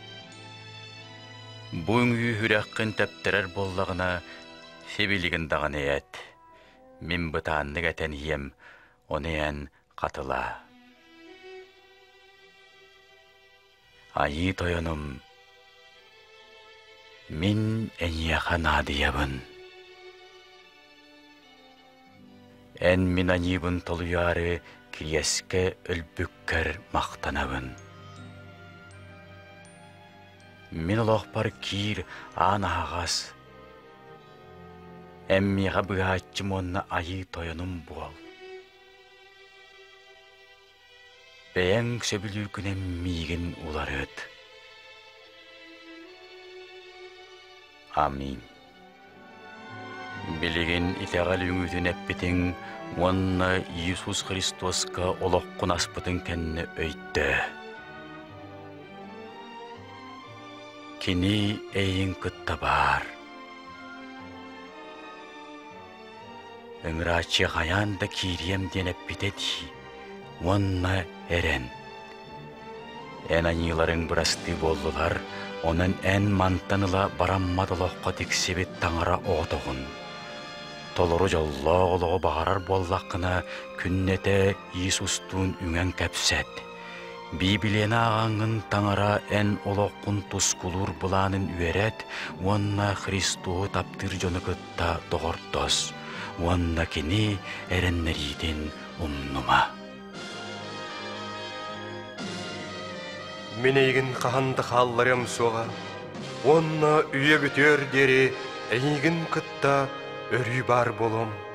Buğun hüreqqin tepterer bollağına, sebiligin dağın eyet, min bıtanlık eten hiyem, oneyen qatıla. Ayı toyonum, min enyaga nadiyabın. En min anibın toluyarı kiryeske ölbükker maqtanabın. Min oloqpar kir ana ağaz. Emmiga bıhaçım onna ayı toyonum bol. Beyan söbülür günem migin ularıd. Amin. Biligin iteğal üngütün eppitin, onna Iisus Hristoska oloqqun aspıtın kenne öйtті. Kini eyin kıtta bar. Öngраçı gayan da kiriyem den eppitedi. Onna eren. En aniların bırastı bollular, onun en mantanıla barammadılıqqa tiksibit tаңара oğduğun. Toluru jalla oluğu bağarar bollaqına künnete Iisustun üngən käpset. Bibiliyene ağanın tаңара en oloqqun tuskulur bulanın üeret, onna Hristuğu taptır jonukutta doğortos. Onna kini erenleriden umnuma. Мен егін қағанды қалларым соға, онна үйе бүтер дері, әйгін күтта өрі бар болым.